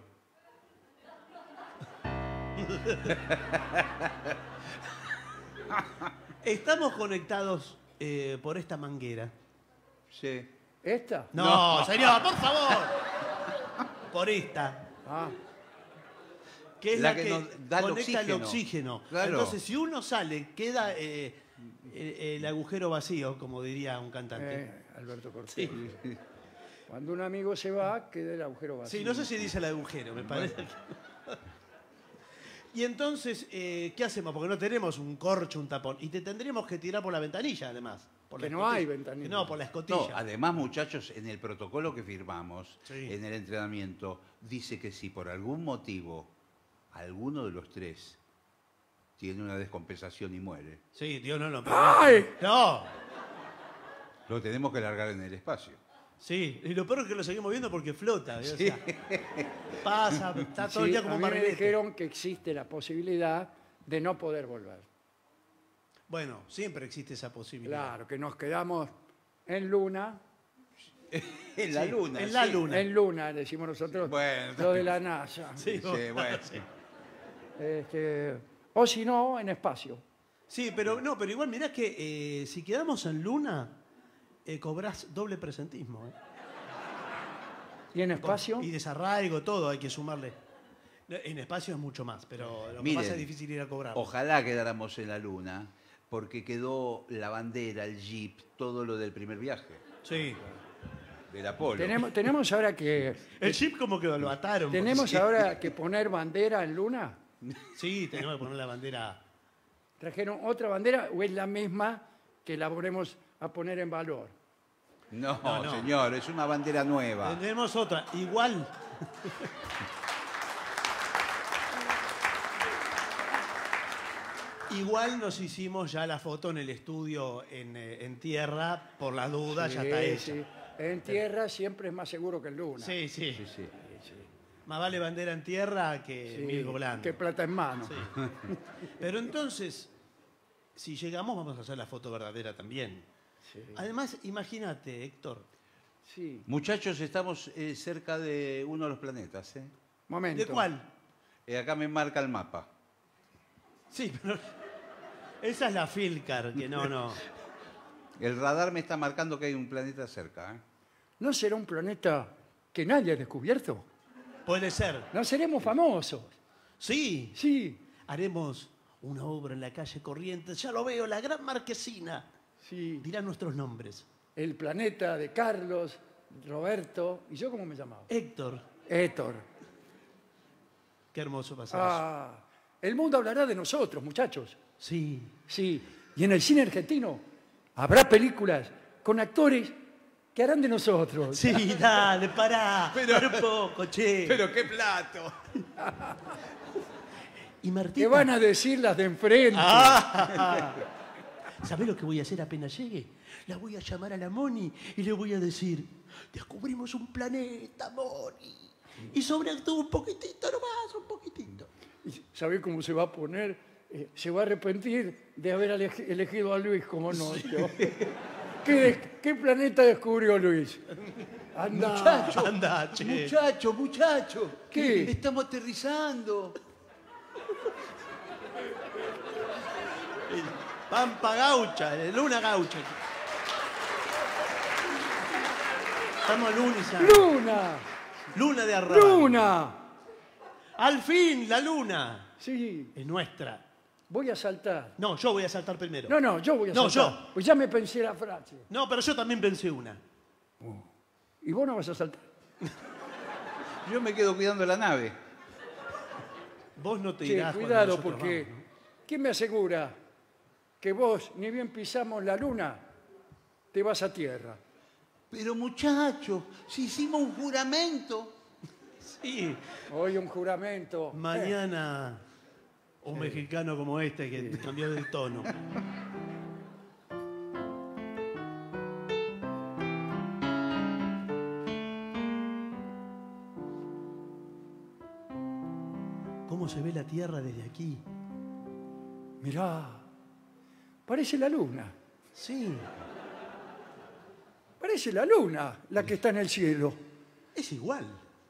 Estamos conectados eh, por esta manguera. Sí. ¿Esta? No, señor, por favor. Por esta. Ah, Que es La la, que que, nos da el conecta el oxígeno. oxígeno. Claro. Entonces, si uno sale, queda eh, el, el agujero vacío, como diría un cantante. eh, Alberto Cortés. Sí. Cuando un amigo se va, queda el agujero vacío. Sí, no sé si dice el agujero, me parece. que- Y entonces, eh, ¿qué hacemos? Porque no tenemos un corcho, un tapón. Y te tendríamos que tirar por la ventanilla, además. Por la Que no escotilla. hay ventanilla. No, por la escotilla. No, además, muchachos, en el protocolo que firmamos, Sí. en el entrenamiento, dice que si por algún motivo alguno de los tres tiene una descompensación y muere, Sí, Dios no, no. pero- ¡Ay! No. lo tenemos que largar en el espacio. Sí, y lo peor es que lo seguimos viendo porque flota. ¿sí? O sea, pasa, está todo el Sí, día a como mí me marioneta. dijeron que existe la posibilidad de no poder volver. Bueno, siempre existe esa posibilidad. Claro, que nos quedamos en luna, En la Sí, luna. en la sí. luna. en luna, decimos nosotros, Bueno. lo de la NASA. Sí, Sí, bueno. Este, o si no, en espacio. Sí, pero no, pero igual mirá que eh, si quedamos en luna, eh, cobrás doble presentismo. ¿eh? ¿Y en espacio? Y desarraigo, todo hay que sumarle. No, en espacio es mucho más, pero lo que Miren, pasa es difícil ir a cobrar. Ojalá quedáramos en la luna, porque quedó la bandera, el jeep, todo lo del primer viaje, Sí. del Apolo. Tenemos, tenemos ahora que El chip como que lo ataron. porque tenemos sí. ahora que poner bandera en luna. Sí, tenemos que poner la bandera. ¿Trajeron otra bandera o es la misma que la volvemos a poner en valor? No, No, no. señor, es una bandera nueva. Tenemos otra, igual. Igual nos hicimos ya la foto en el estudio en, eh, en tierra, por la duda, ya está Sí, hecha. sí. En tierra siempre es más seguro que en luna. Sí, sí, Sí, sí. Más vale bandera en tierra que Sí, milgo blando. que plata en mano. Sí. Pero entonces, si llegamos, vamos a hacer la foto verdadera también. Sí. Además, imagínate, Héctor. Sí. Muchachos, estamos eh, cerca de uno de los planetas. ¿eh? Momento. ¿De cuál? Eh, acá me marca el mapa. Sí, pero esa es la Filcar, que no, no. El radar me está marcando que hay un planeta cerca. ¿eh? ¿No será un planeta que nadie ha descubierto? Puede ser. No seremos famosos. Sí, Sí, haremos una obra en la calle Corrientes. Ya lo veo, la gran marquesina. sí. Dirán nuestros nombres. El planeta de Carlos, Roberto. ¿Y yo cómo me llamaba? Héctor. Héctor. Qué hermoso pasar Ah, el mundo hablará de nosotros, muchachos. eso. Sí. Sí. Y en el cine argentino habrá películas con actores que harán de nosotros. Sí, dale, pará. Pero un poco, che. qué plato. Y Martita. Que van a decir las de enfrente. Ah. ¿Sabés lo que voy a hacer apenas llegue? La voy a llamar a la Moni y le voy a decir, descubrimos un planeta, Moni. Y sobreactúa un poquitito nomás, un poquitito. ¿Sabés cómo se va a poner? Eh, se va a arrepentir de haber elegi- elegido a Luis como novio. ¿Qué, de- qué planeta descubrió Luis? Anda. Muchacho, Anda, che. muchacho, muchacho. ¿Qué? Estamos aterrizando. Pampa gaucha, eh, luna gaucha. Estamos luniza. ¡Luna! Luna de arrabal. ¡Luna! Al fin, la luna. Sí, Es nuestra. voy a saltar. No, yo voy a saltar primero. No, no, yo voy a No, saltar. yo. Pues ya me pensé la frase. No, pero yo también pensé una. ¿Y vos no vas a saltar? Yo me quedo cuidando la nave. Vos no te Sí, irás cuando cuidado, nosotros porque vamos, ¿no? ¿quién me asegura que vos, ni bien pisamos la luna, te vas a tierra? Pero muchacho, si hicimos un juramento. Sí, Hoy un juramento. mañana un mexicano como este que cambió del tono. cómo se ve la Tierra desde aquí. Mirá, parece la luna. Sí, Parece la luna la que está en el cielo. es igual.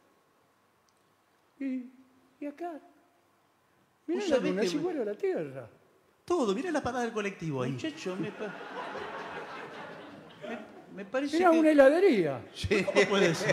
Y, y acá, mirá ¿Vos la sabés luna, que es me- igual a la Tierra. Todo, mirá la parada del colectivo ahí. Muchacho, me, pa- me, me parece Mirá que... una heladería. ¿Cómo puede ser?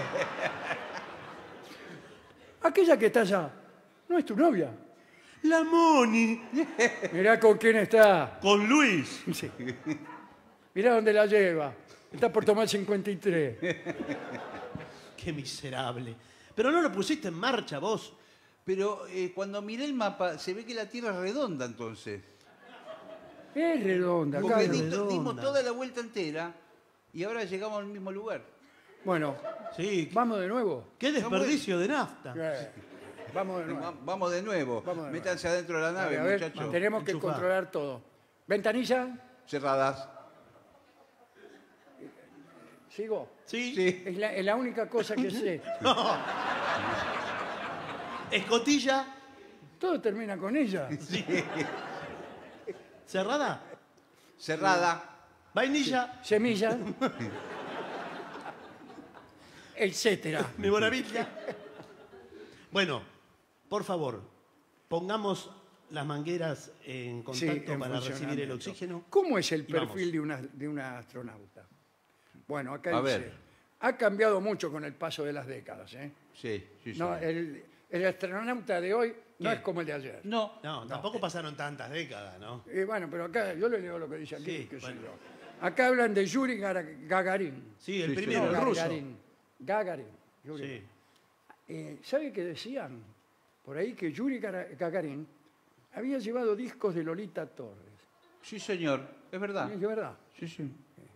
Aquella que está allá, no es tu novia. La Moni Mirá con quién está. con Luis. Sí. Mirá dónde la lleva. Está por tomar cincuenta y tres. Qué miserable. Pero no lo pusiste en marcha vos. Pero eh, cuando miré el mapa, se ve que la Tierra es redonda entonces. Es redonda, Porque claro. di- redonda. dimos toda la vuelta entera y ahora llegamos al mismo lugar. Bueno, Sí. vamos de nuevo. Qué desperdicio de nafta. Eh, Vamos de nuevo. Va- Vamos de nuevo. Vamos de nuevo. Métanse adentro de la nave, A ver, muchachos. tenemos que Enchufá. controlar todo. ¿Ventanilla? Cerradas. ¿Sigo? Sí. Sí. Es la, es la única cosa que sé. Escotilla Todo termina con ella. cerrada. Cerrada. Vainilla Semilla. Etcétera. de maravilla. Bueno, por favor, pongamos las mangueras en Sí, contacto en para recibir el funcionamiento. oxígeno. ¿Cómo es el Y vamos. perfil de una, de una astronauta? Bueno, acá A dice, ver. ha cambiado mucho con el paso de las décadas. ¿eh? Sí, sí, sí. No, el, el astronauta de hoy no ¿Qué? es como el de ayer. No. No, tampoco pasaron tantas décadas, ¿no? Y bueno, pero acá yo le leo lo que dice aquí. Sí, qué sé bueno. yo. Acá hablan de Yuri Gara- Gagarin. Sí, el Sí, sí. primero, No, el ruso. Gagarin. Gagarin. Yuri. Sí. Eh, ¿Sabe qué decían? Por ahí que Yuri Gara- Gagarin había llevado discos de Lolita Torres. Sí, señor. Es verdad. ¿Es verdad? Sí, sí.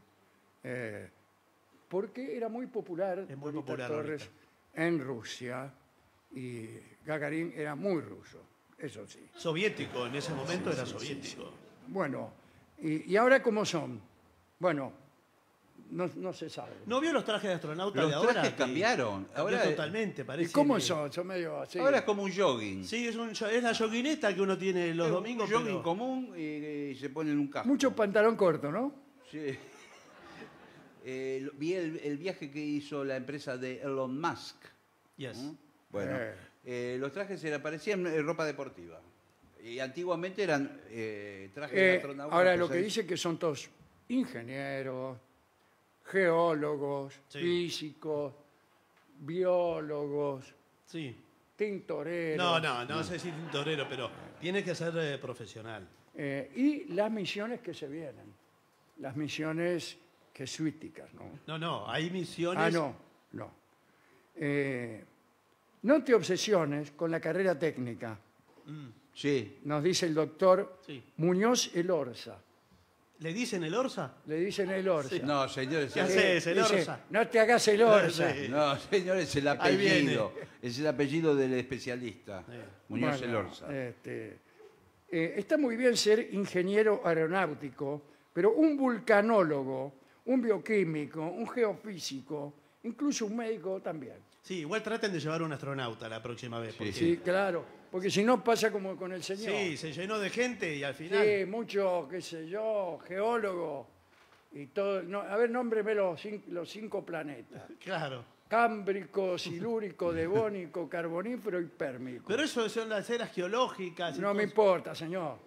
Eh, porque era muy popular Es muy Lolita popular, Torres Lolita. en Rusia y Gagarin era muy ruso, eso sí. Soviético, en ese momento era soviético. Bueno, y, y ahora cómo son? Bueno, no, no se sabe. ¿No vio los trajes de astronauta Los de ahora? trajes Que cambiaron. cambió Ahora- totalmente, parece. ¿Y cómo que- son? Son medio así. Ahora es como un jogging. Sí, es, un, es la yoguineta que uno tiene los Es domingos. Un jogging pero- común y, y se pone en un casco. Mucho pantalón corto, ¿no? Sí. Eh, lo- vi el, el viaje que hizo la empresa de Elon Musk. Yes. ¿Mm? Bueno, Eh. eh, los trajes eran, parecían eh, ropa deportiva. Y antiguamente eran eh, trajes de Eh, astronauta. ahora lo pues, que ahí- dice que son todos ingenieros, geólogos, Sí. físicos, biólogos, Sí. tintoreros. No, no, no sé si un torero, pero tiene que ser eh, profesional. Eh, y las misiones que se vienen, las misiones jesuíticas, ¿no? No, no, hay misiones. Ah, no, no. Eh, no te obsesiones con la carrera técnica, Sí. nos dice el doctor Sí. Muñoz Elorza. ¿Le dicen el Orsa? Le dicen Elorza. Sí. No, señores. ¿Qué es- haces, Eh, Elorza? dice, no te hagas Elorza. Sí. No, señor, es el Ahí viene. apellido. Es el apellido del especialista. Muñoz Bueno, Elorza. este, eh, está muy bien ser ingeniero aeronáutico, pero un vulcanólogo, un bioquímico, un geofísico, incluso un médico también. Sí, igual traten de llevar un astronauta la próxima vez. porque- Sí, claro, porque si no pasa como con el señor. Sí, se llenó de gente y al final. Sí, mucho, qué sé yo, geólogo y todo. No, a ver, nómbreme los, cin- los cinco planetas. Claro. Cámbrico, silúrico, devónico, carbonífero y pérmico. Pero eso son las eras geológicas. y No me cosas. importa, señor.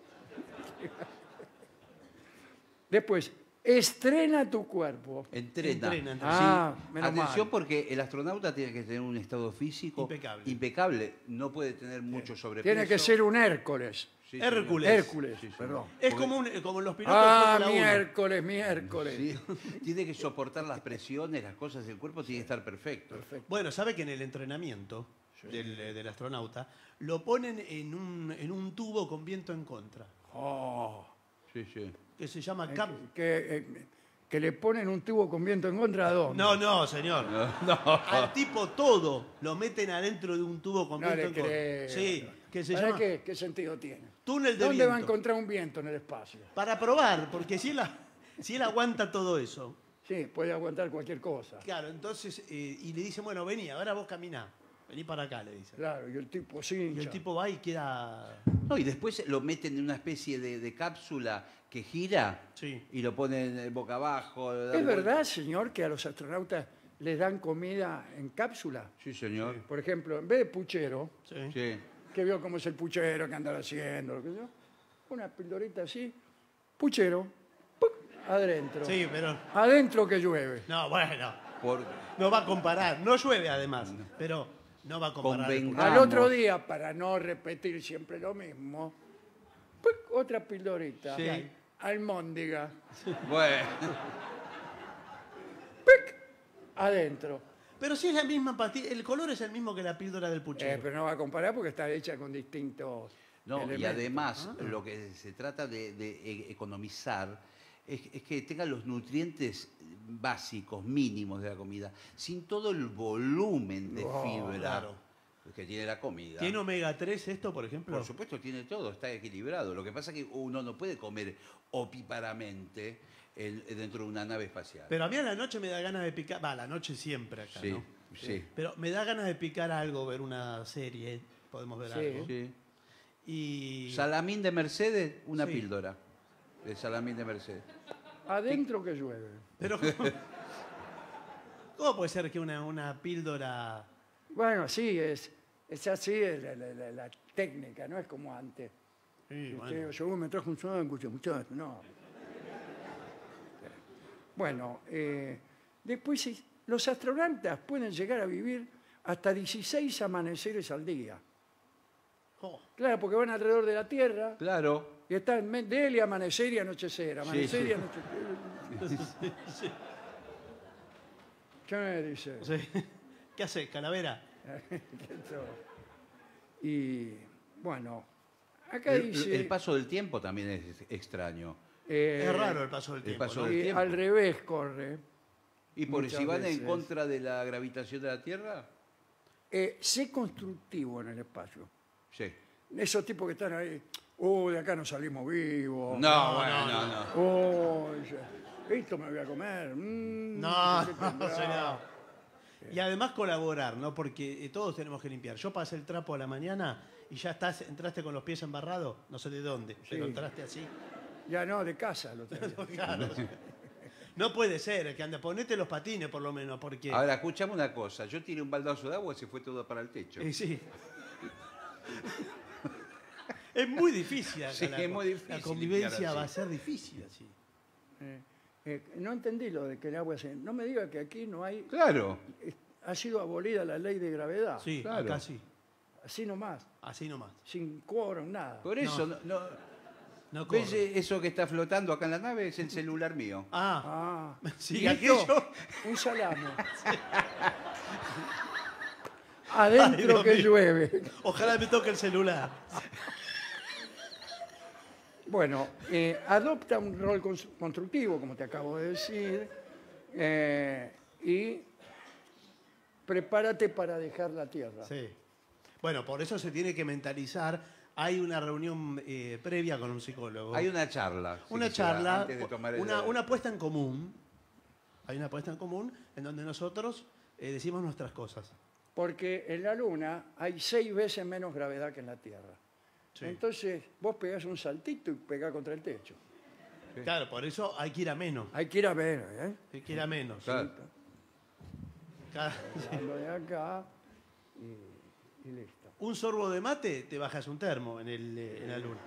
Después, estrena tu cuerpo. Entrena. Entrena, entrena. Ah, Sí. menos Atención mal. porque el astronauta tiene que tener un estado físico Impecable. impecable. No puede tener mucho sobrepeso. Tiene que ser un Hércules. Sí, señor. Hércules. Hércules, Sí, sí. perdón. Es como, un- como los pilotos Ah, de Fórmula uno. miércoles, miércoles. Sí. Tiene que soportar las presiones, las cosas del cuerpo, tiene que estar perfecto. Bueno, sabe que en el entrenamiento del, eh, del astronauta lo ponen en un, en un tubo con viento en contra, Oh, Sí, sí. que se llama eh, cap. que, eh, que le ponen un tubo con viento en contra ¿a dónde? No, no, señor. Al tipo todo lo meten adentro de un tubo con No viento le en contra. creo. Sí, que se ¿Para llama qué? ¿Qué sentido tiene? túnel de ¿Dónde va a viento. encontrar un viento en el espacio? Para probar, porque si él, si él aguanta todo eso, Sí, puede aguantar cualquier cosa. claro, entonces, eh, y le dicen, bueno, vení, ahora vos caminá. Vení para acá, le dice. Claro, y el tipo sí. Y el tipo va y queda... No, y después lo meten en una especie de, de cápsula que gira Sí. y lo ponen boca abajo. le dan ¿Es vuelta. verdad, señor, que a los astronautas les dan comida en cápsula? Sí, señor. Por ejemplo, en vez de puchero, Sí. Sí. que vio cómo es el puchero, que andan haciendo, lo que sea, una pildorita así, puchero, ¡puc! Adentro. Sí, pero... Adentro que llueve. No, bueno. Por- No va a comparar. No llueve, además. Pero no va a comparar. el Convengamos. Al Vamos. otro día, para no repetir siempre lo mismo, ¡puc! Otra pildorita. Sí. Almóndiga. Bueno. ¡Pic! Adentro. Pero si es la misma pastilla, el color es el mismo que la píldora del puchero. Eh, pero no va a comparar porque está hecha con distintos No, y elementos. además Ah. lo que se trata de, de e- economizar es, es que tenga los nutrientes básicos, mínimos de la comida, sin todo el volumen de No, fibra claro. que tiene la comida. ¿Tiene omega tres esto, por ejemplo? Por supuesto, tiene todo, está equilibrado. Lo que pasa es que uno no puede comer opíparamente en- dentro de una nave espacial. Pero a mí a la noche me da ganas de picar... Va, a la noche siempre acá, sí, ¿no? sí, Pero me da ganas de picar algo, ver una serie, podemos ver Sí. algo. sí. Y... Salamín de Mercedes, una Sí. píldora de salamín de Mercedes. Adentro que llueve. Pero ¿cómo, ¿cómo puede ser que una, una píldora... Bueno, sí, es, es así es la, la- la- la técnica, no es como antes. Sí, Usted, bueno. yo me trajo un sándwich, muchacho, no. Bueno, eh, después sí, los astronautas pueden llegar a vivir hasta dieciséis amaneceres al día. Oh, Claro, porque van alrededor de la Tierra Claro. y están en de él y amanecer y anochecer, amanecer sí. y anochecer. ¿Qué me dice? sí. ¿Qué hace, calavera? Y bueno, acá El, dice... el paso del tiempo también es extraño. eh, Es raro el paso del el tiempo, paso ¿no? del y tiempo. al revés corre. Y por Muchas si van veces. en contra de la gravitación de la Tierra, Eh, sé constructivo en el espacio. sí. Esos tipos que están ahí, oh, de acá no salimos vivos. No, bueno, no, no. Oh, dice, esto me voy a comer. mm, No, ¿qué no, tendrá? señor. Y además colaborar, ¿no? Porque eh, todos tenemos que limpiar. Yo pasé el trapo a la mañana y ya estás, entraste con los pies embarrados, no sé de dónde, pero entraste así. Ya no, de casa lo tengo. Claro. No puede ser que ande, ponete los patines por lo menos, porque... Ahora, escuchame una cosa. Yo tiré un baldazo de agua y se fue todo para el techo. Eh, sí. Es muy difícil acá Sí, la, es muy la difícil convivencia limpiar va a así. ser difícil así. Eh, eh, no entendí lo de que el agua se... No me diga que aquí no hay... Claro. eh, Ha sido abolida la ley de gravedad. Sí, claro. acá sí. Así nomás. Así nomás. Sin quórum, nada. Por eso, no, no- No ¿ves corre. eso que está flotando acá en la nave? Es el celular mío. Ah, Ah, sí, ¿y aquello... esto? Un salame. Ay, Adentro Dios que mío. llueve. Ojalá me toque el celular. Bueno, eh, adopta un rol cons- constructivo, como te acabo de decir, eh, y prepárate para dejar la Tierra. Sí. Bueno, por eso se tiene que mentalizar. Hay una reunión eh, previa con un psicólogo. Hay una charla. sí, una que se da charla, antes de tomar el- una, una puesta en común. Hay una puesta en común en donde nosotros eh, decimos nuestras cosas. Porque en la Luna hay seis veces menos gravedad que en la Tierra. Sí. Entonces, vos pegás un saltito y pegás contra el techo. Claro, por eso hay que ir a menos. Hay que ir a ver, ¿eh? Hay que ir a menos. Claro. Cada- Lo de acá y, y listo. Un sorbo de mate, te bajas un termo en, el, eh, en la luna.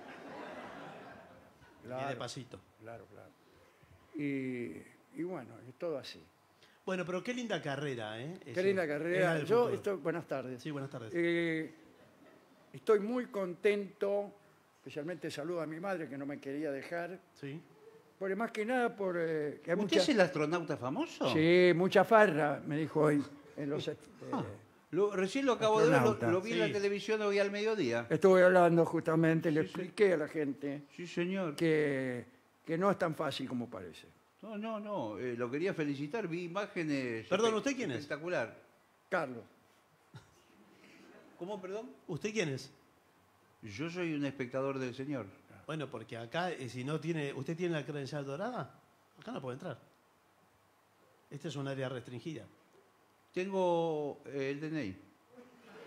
Y de Claro, pasito. claro, claro. Y, y bueno, es todo así. Bueno, pero qué linda carrera, ¿eh? Qué Eso. linda Es la carrera. del Yo futuro. estoy, buenas tardes. Sí, buenas tardes. Eh, estoy muy contento, especialmente saludo a mi madre que no me quería dejar, Sí. por más que nada por eh, que hay ¿Usted mucha, es el astronauta famoso? sí, mucha farra, me dijo hoy en los eh, Lo- recién lo acabo de ver, lo, Astronauta. lo vi en Sí. la televisión hoy al mediodía. estuve hablando justamente, le expliqué a la gente Sí, señor. que, que no es tan fácil como parece. No, no, no. eh, lo quería felicitar. Vi imágenes. Perdón, espe- ¿usted quién es? Espectacular. Carlos, ¿Cómo, perdón? ¿Usted quién es? Yo soy un espectador del señor. Bueno, porque acá, eh, si no tiene, ¿usted tiene la credencial dorada? Acá no puede entrar. Este es un área restringida. Tengo eh, el D N I.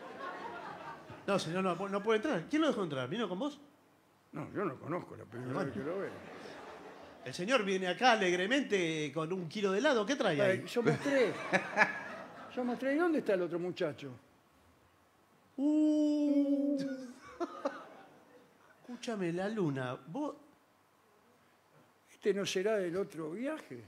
No, señor, no, no puede entrar. ¿Quién lo dejó entrar? ¿Vino con vos? No, yo no conozco la primera vez que lo veo. El señor viene acá alegremente con un kilo de helado. ¿Qué trae ahí? Ay, somos tres. Somos tres. ¿Y dónde está el otro muchacho? Uh. Escúchame, la luna. ¿Vos? ¿Este no será del otro viaje?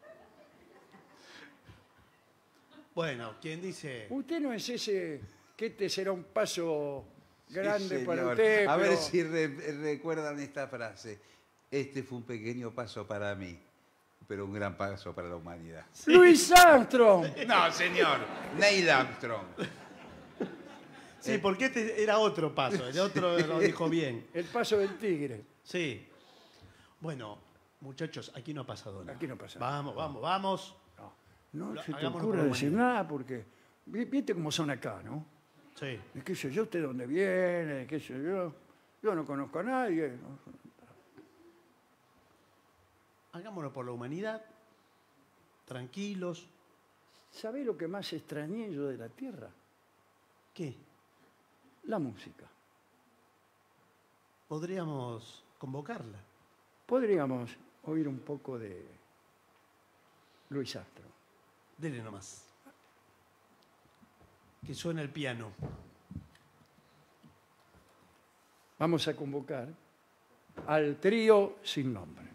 Bueno, ¿quién dice? Usted no es ese, que este será un paso grande Sí, para señor. usted. A ver pero- si re- recuerdan esta frase. Este fue un pequeño paso para mí, pero un gran paso para la humanidad. Luis Armstrong. No, señor. Neil Armstrong. Sí, porque este era otro paso. El otro lo dijo bien. El paso del tigre. Sí. Bueno, muchachos, aquí no ha pasado nada. Aquí no pasa Vamos, vamos, vamos. No Lo- se te hagámoslo ocurra por la decir humanidad. nada porque... vi- Viste cómo son acá, ¿no? Sí. ¿Y qué sé yo? ¿Usted dónde viene? ¿Qué sé yo? Yo no conozco a nadie. ¿no? Hagámoslo por la humanidad. Tranquilos. ¿Sabés lo que más extrañé yo de la Tierra? ¿Qué? La música. Podríamos convocarla. Podríamos oír un poco de Luis Armstrong. Dele nomás. Que suena el piano. Vamos a convocar al trío sin nombre.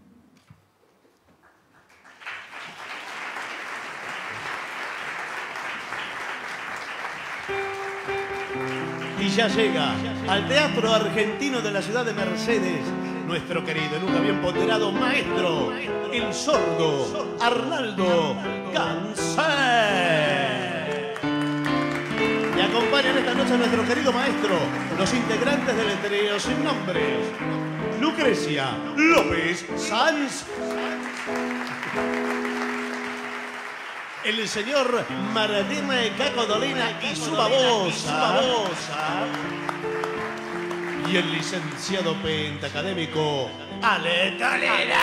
Y ya llega al Teatro Argentino de la ciudad de Mercedes nuestro querido y nunca bien ponderado maestro, el sordo Arnaldo Ganser. Y acompañan esta noche a nuestro querido maestro, los integrantes del trío sin nombre, Lucrecia López Sanz, el señor Martín Caco Dolina y su babosa, y el licenciado pentacadémico Ale Dolina.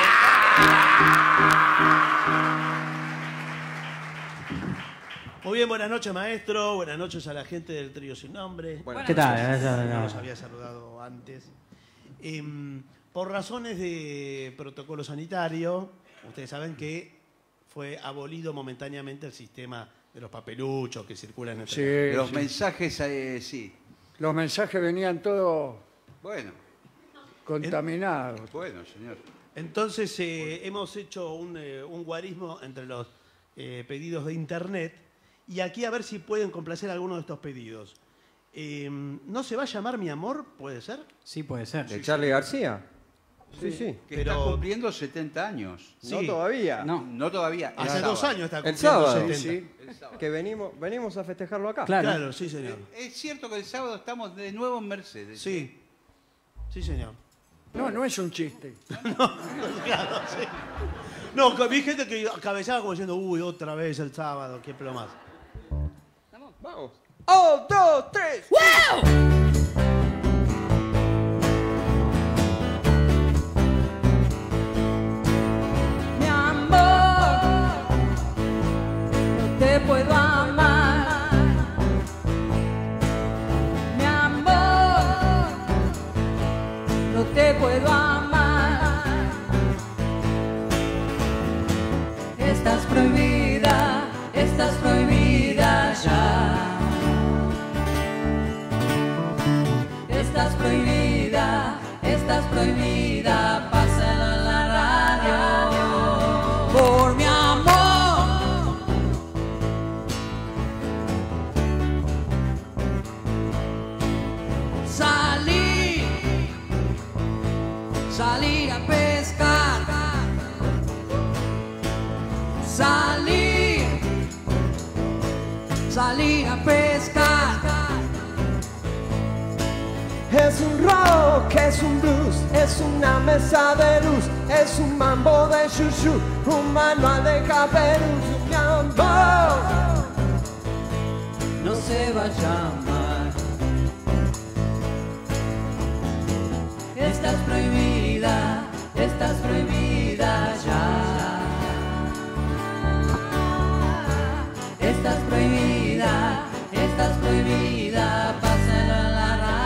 Muy bien, buenas noches, maestro. Buenas noches a la gente del trío sin nombre. ¿Qué tal? No los había saludado antes. Em, por razones de protocolo sanitario, ustedes saben que fue abolido momentáneamente el sistema de los papeluchos que circulan entre... Sí, Los sí. mensajes, eh, sí. Los mensajes venían todos Bueno, contaminados. bueno, señor. Entonces eh, hemos hecho un, eh, un guarismo entre los eh, pedidos de internet y aquí a ver si pueden complacer alguno de estos pedidos. Eh, ¿No se va a llamar Mi Amor? ¿Puede ser? Sí, puede ser. ¿De Charlie García? Sí, sí. Que Pero- está cumpliendo setenta años. No Sí. todavía. No. No todavía. el Hace dos sábado. años está El cumpliendo sábado. setenta. Sí. El sábado. Que venimos, venimos a festejarlo acá. Claro. Claro, sí, señor. Es cierto que el sábado estamos de nuevo en Mercedes. Sí. Sí, señor. No, no es un chiste. Claro, sí. No, que vi gente que cabeceaba como diciendo, uy, otra vez el sábado, qué plomas. Vamos. ¡Un, dos, tres! Mi amor, no te puedo amar. Mi amor, no te puedo amar. Estás prohibida, estás prohibida ya. Estás prohibida, estás prohibida, pásalo en la radio. Por mi amor. Salir, salir a pescar. Salir, salir a pescar. Es un rock, es un blues, es una mesa de luz, es un mambo de chuchu, un manual de caperuz, mi amor. No se va a llamar. Estás prohibida, estás prohibida ya. Estás prohibida, estás prohibida, pásalo en la radio.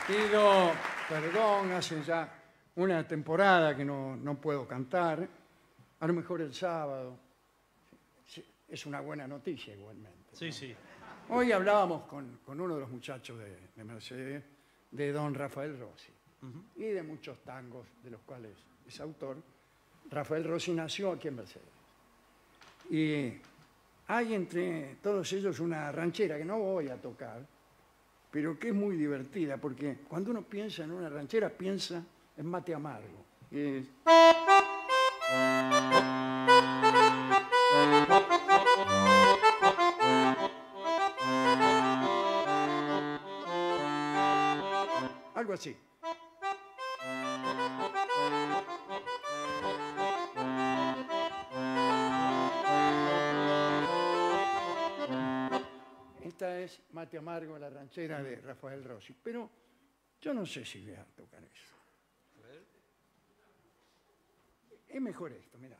Pido perdón, hace ya una temporada que no, no puedo cantar. A lo mejor el sábado. Sí, es una buena noticia igualmente. Sí, sí. Hoy hablábamos con, con uno de los muchachos de, de Mercedes, de don Rafael Rossi, uh-huh. y de muchos tangos de los cuales es autor. Rafael Rossi nació aquí en Mercedes. Y hay entre todos ellos una ranchera que no voy a tocar, pero que es muy divertida, porque cuando uno piensa en una ranchera, piensa en Mate Amargo. Y es... algo así. Esta es Mate Amargo, la ranchera de Rafael Rossi, pero yo no sé si voy a tocar eso. Es mejor esto, mirá.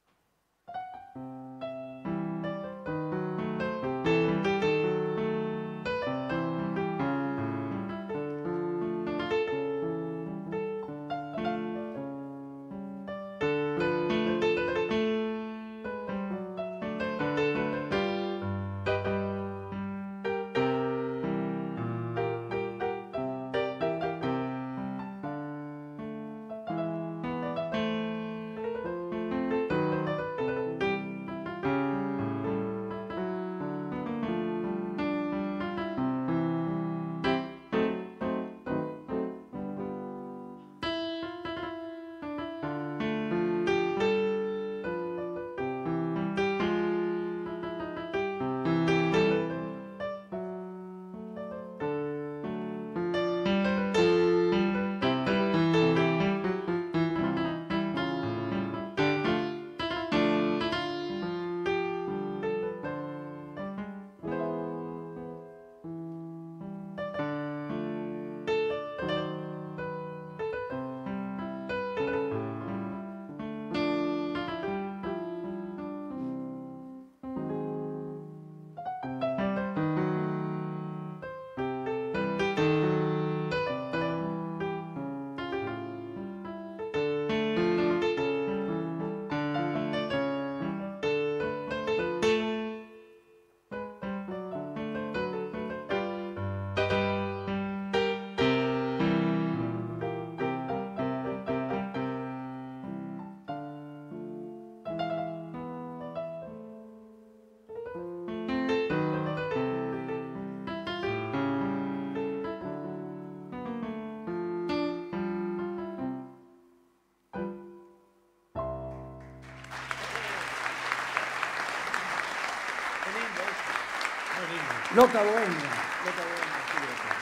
Loca Bohemia. Loca Bohemia, sí, loca.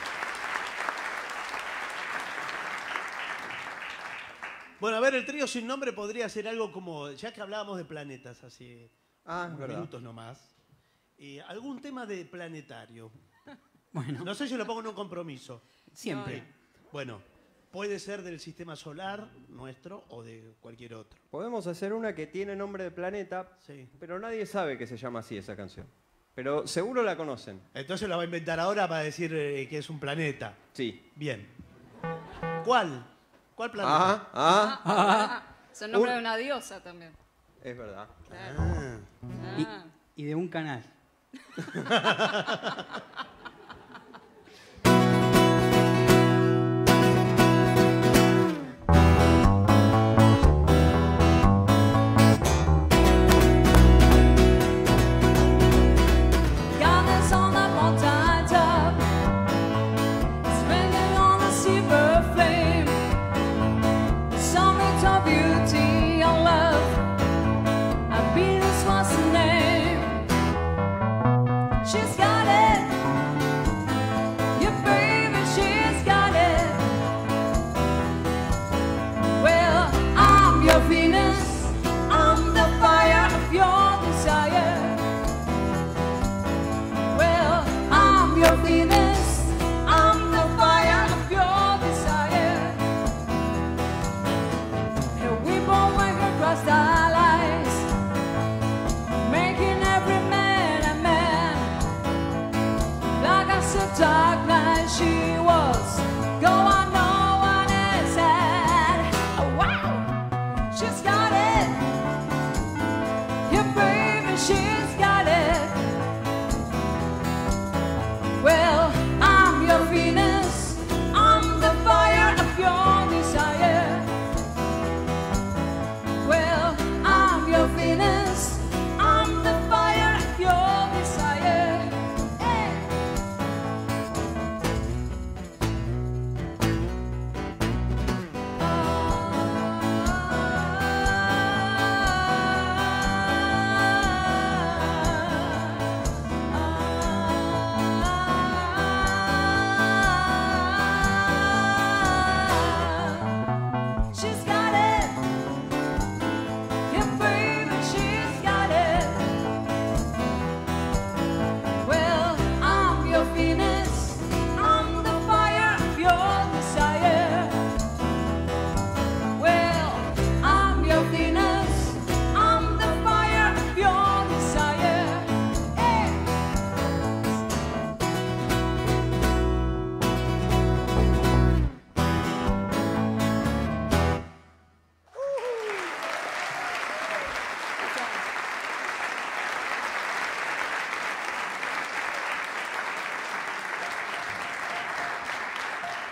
Bueno, a ver, el trío sin nombre podría ser algo como, ya que hablábamos de planetas hace Ah, unos verdad. minutos nomás, eh, algún tema de planetario. Bueno, No sé si lo pongo en un compromiso. siempre. Bueno, puede ser del sistema solar nuestro o de cualquier otro. Podemos hacer una que tiene nombre de planeta, Sí. pero nadie sabe que se llama así esa canción. Pero seguro la conocen. Entonces la va a inventar ahora para decir eh, que es un planeta. Sí. Bien. ¿Cuál? ¿Cuál planeta? Ah, ah, Ah, es el nombre Un- de una diosa también. es verdad. Claro. Ah. Ah. Y, y de un canal. Goddess on the mountain top, spinning on a silver flame. Summit of beauty and love, and Venus was the name. She's got it, yeah, baby, she's got it. Well, I'm your Venus, I'm the fire of your desire. Well, I'm your Venus, I'm the fire of your desire. And we both went across our lives, making every man a man. Like I said, dark night, she was gone.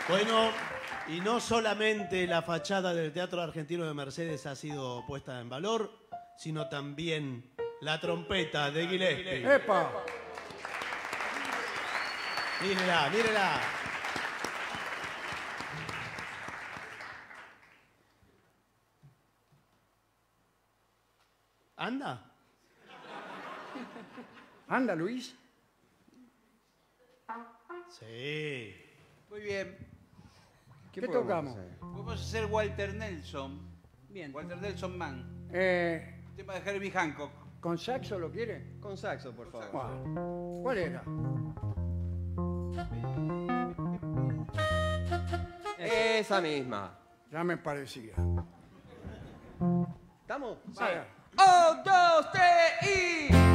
Bueno, y no solamente la fachada del Teatro Argentino de Mercedes ha sido puesta en valor, sino también la trompeta de Gillespie. ¡Epa! Mírela, mírela. ¿Anda? ¿Anda, Luis? Sí. Muy bien. ¿Qué, tocamos? Vamos a hacer Walter Nelson. Bien. Walter Nelson Man. Eh, Tema de Herbie Hancock. ¿Con saxo lo quiere? Con saxo, por favor. Buah. ¿Cuál era? Esa misma. Ya me parecía. ¿Estamos? Vaya. Un, dos, tres y...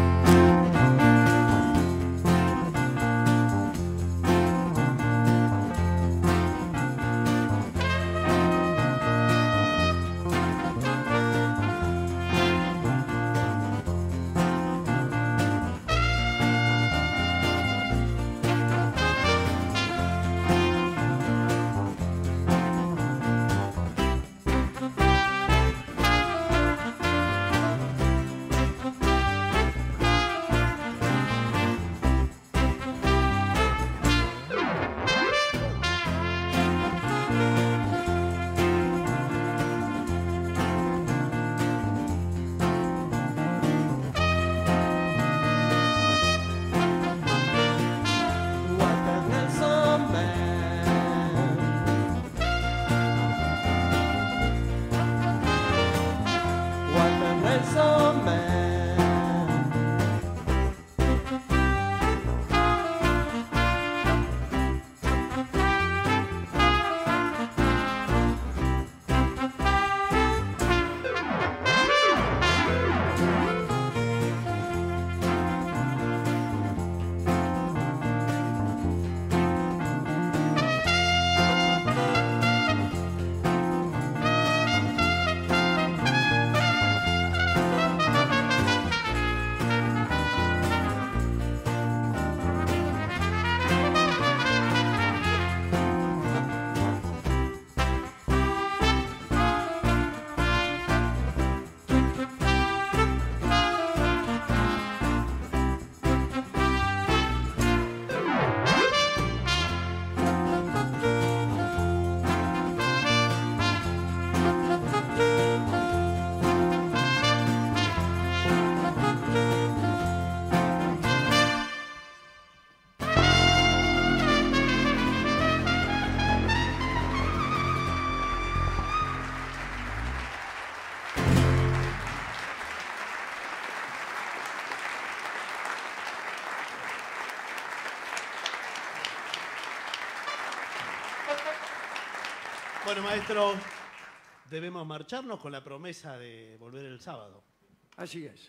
Bueno, maestro, debemos marcharnos con la promesa de volver el sábado. Así es.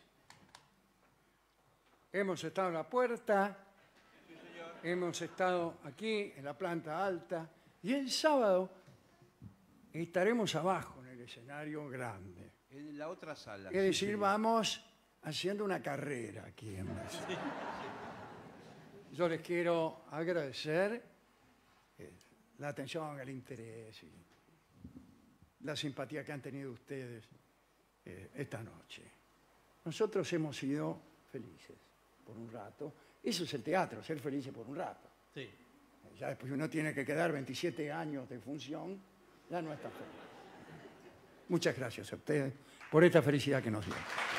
Hemos estado en la puerta, hemos estado aquí en la planta alta y el sábado estaremos abajo en el escenario grande. En la otra sala. Es decir, vamos haciendo una carrera aquí en Mercedes. Yo les quiero agradecer eh, la atención, el interés y la simpatía que han tenido ustedes eh, esta noche. Nosotros hemos sido felices por un rato. Eso es el teatro, ser felices por un rato. Sí. Ya después uno tiene que quedar veintisiete años de función, ya no está feliz. Muchas gracias a ustedes por esta felicidad que nos dio.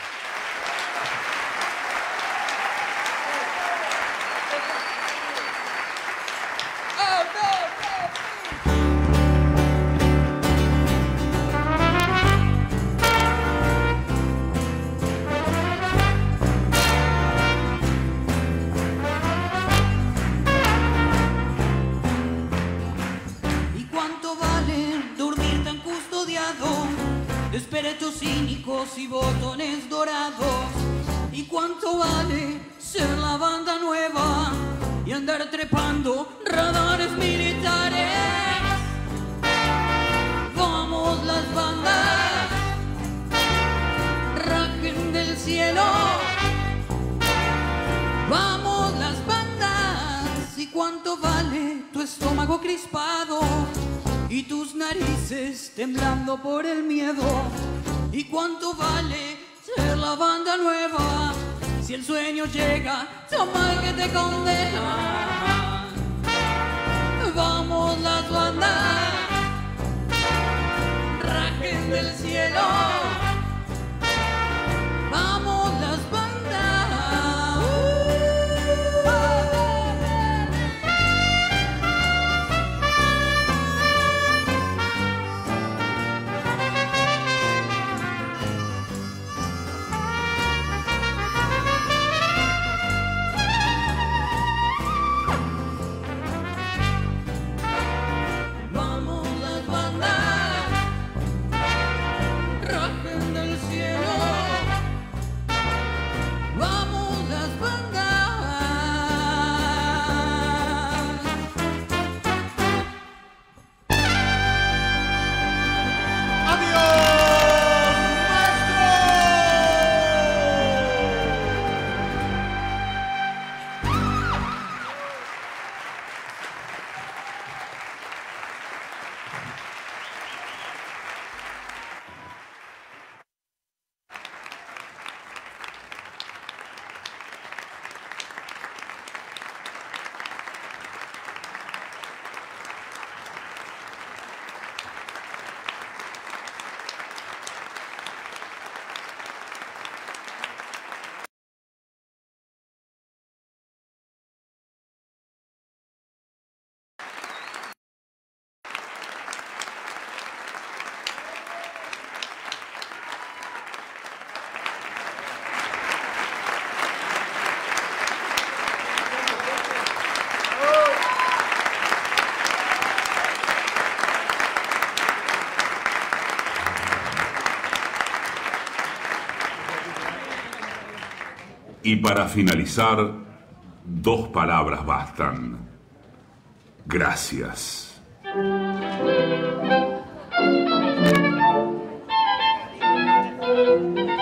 Espíritus cínicos y botones dorados. ¿Y cuánto vale ser la banda nueva y andar trepando radares militares? Vamos las bandas, rajen del cielo. Vamos las bandas y ¿Y cuánto vale tu estómago crispado y tus narices temblando por el miedo? ¿Y cuánto vale ser la banda nueva si el sueño llega tan mal que te condena? Vamos las bandas, rajen del cielo. Vamos las bandas. Vamos las bandas, rajen del cielo. Vamos las bandas. Y para finalizar, dos palabras bastan. Gracias. Thank you.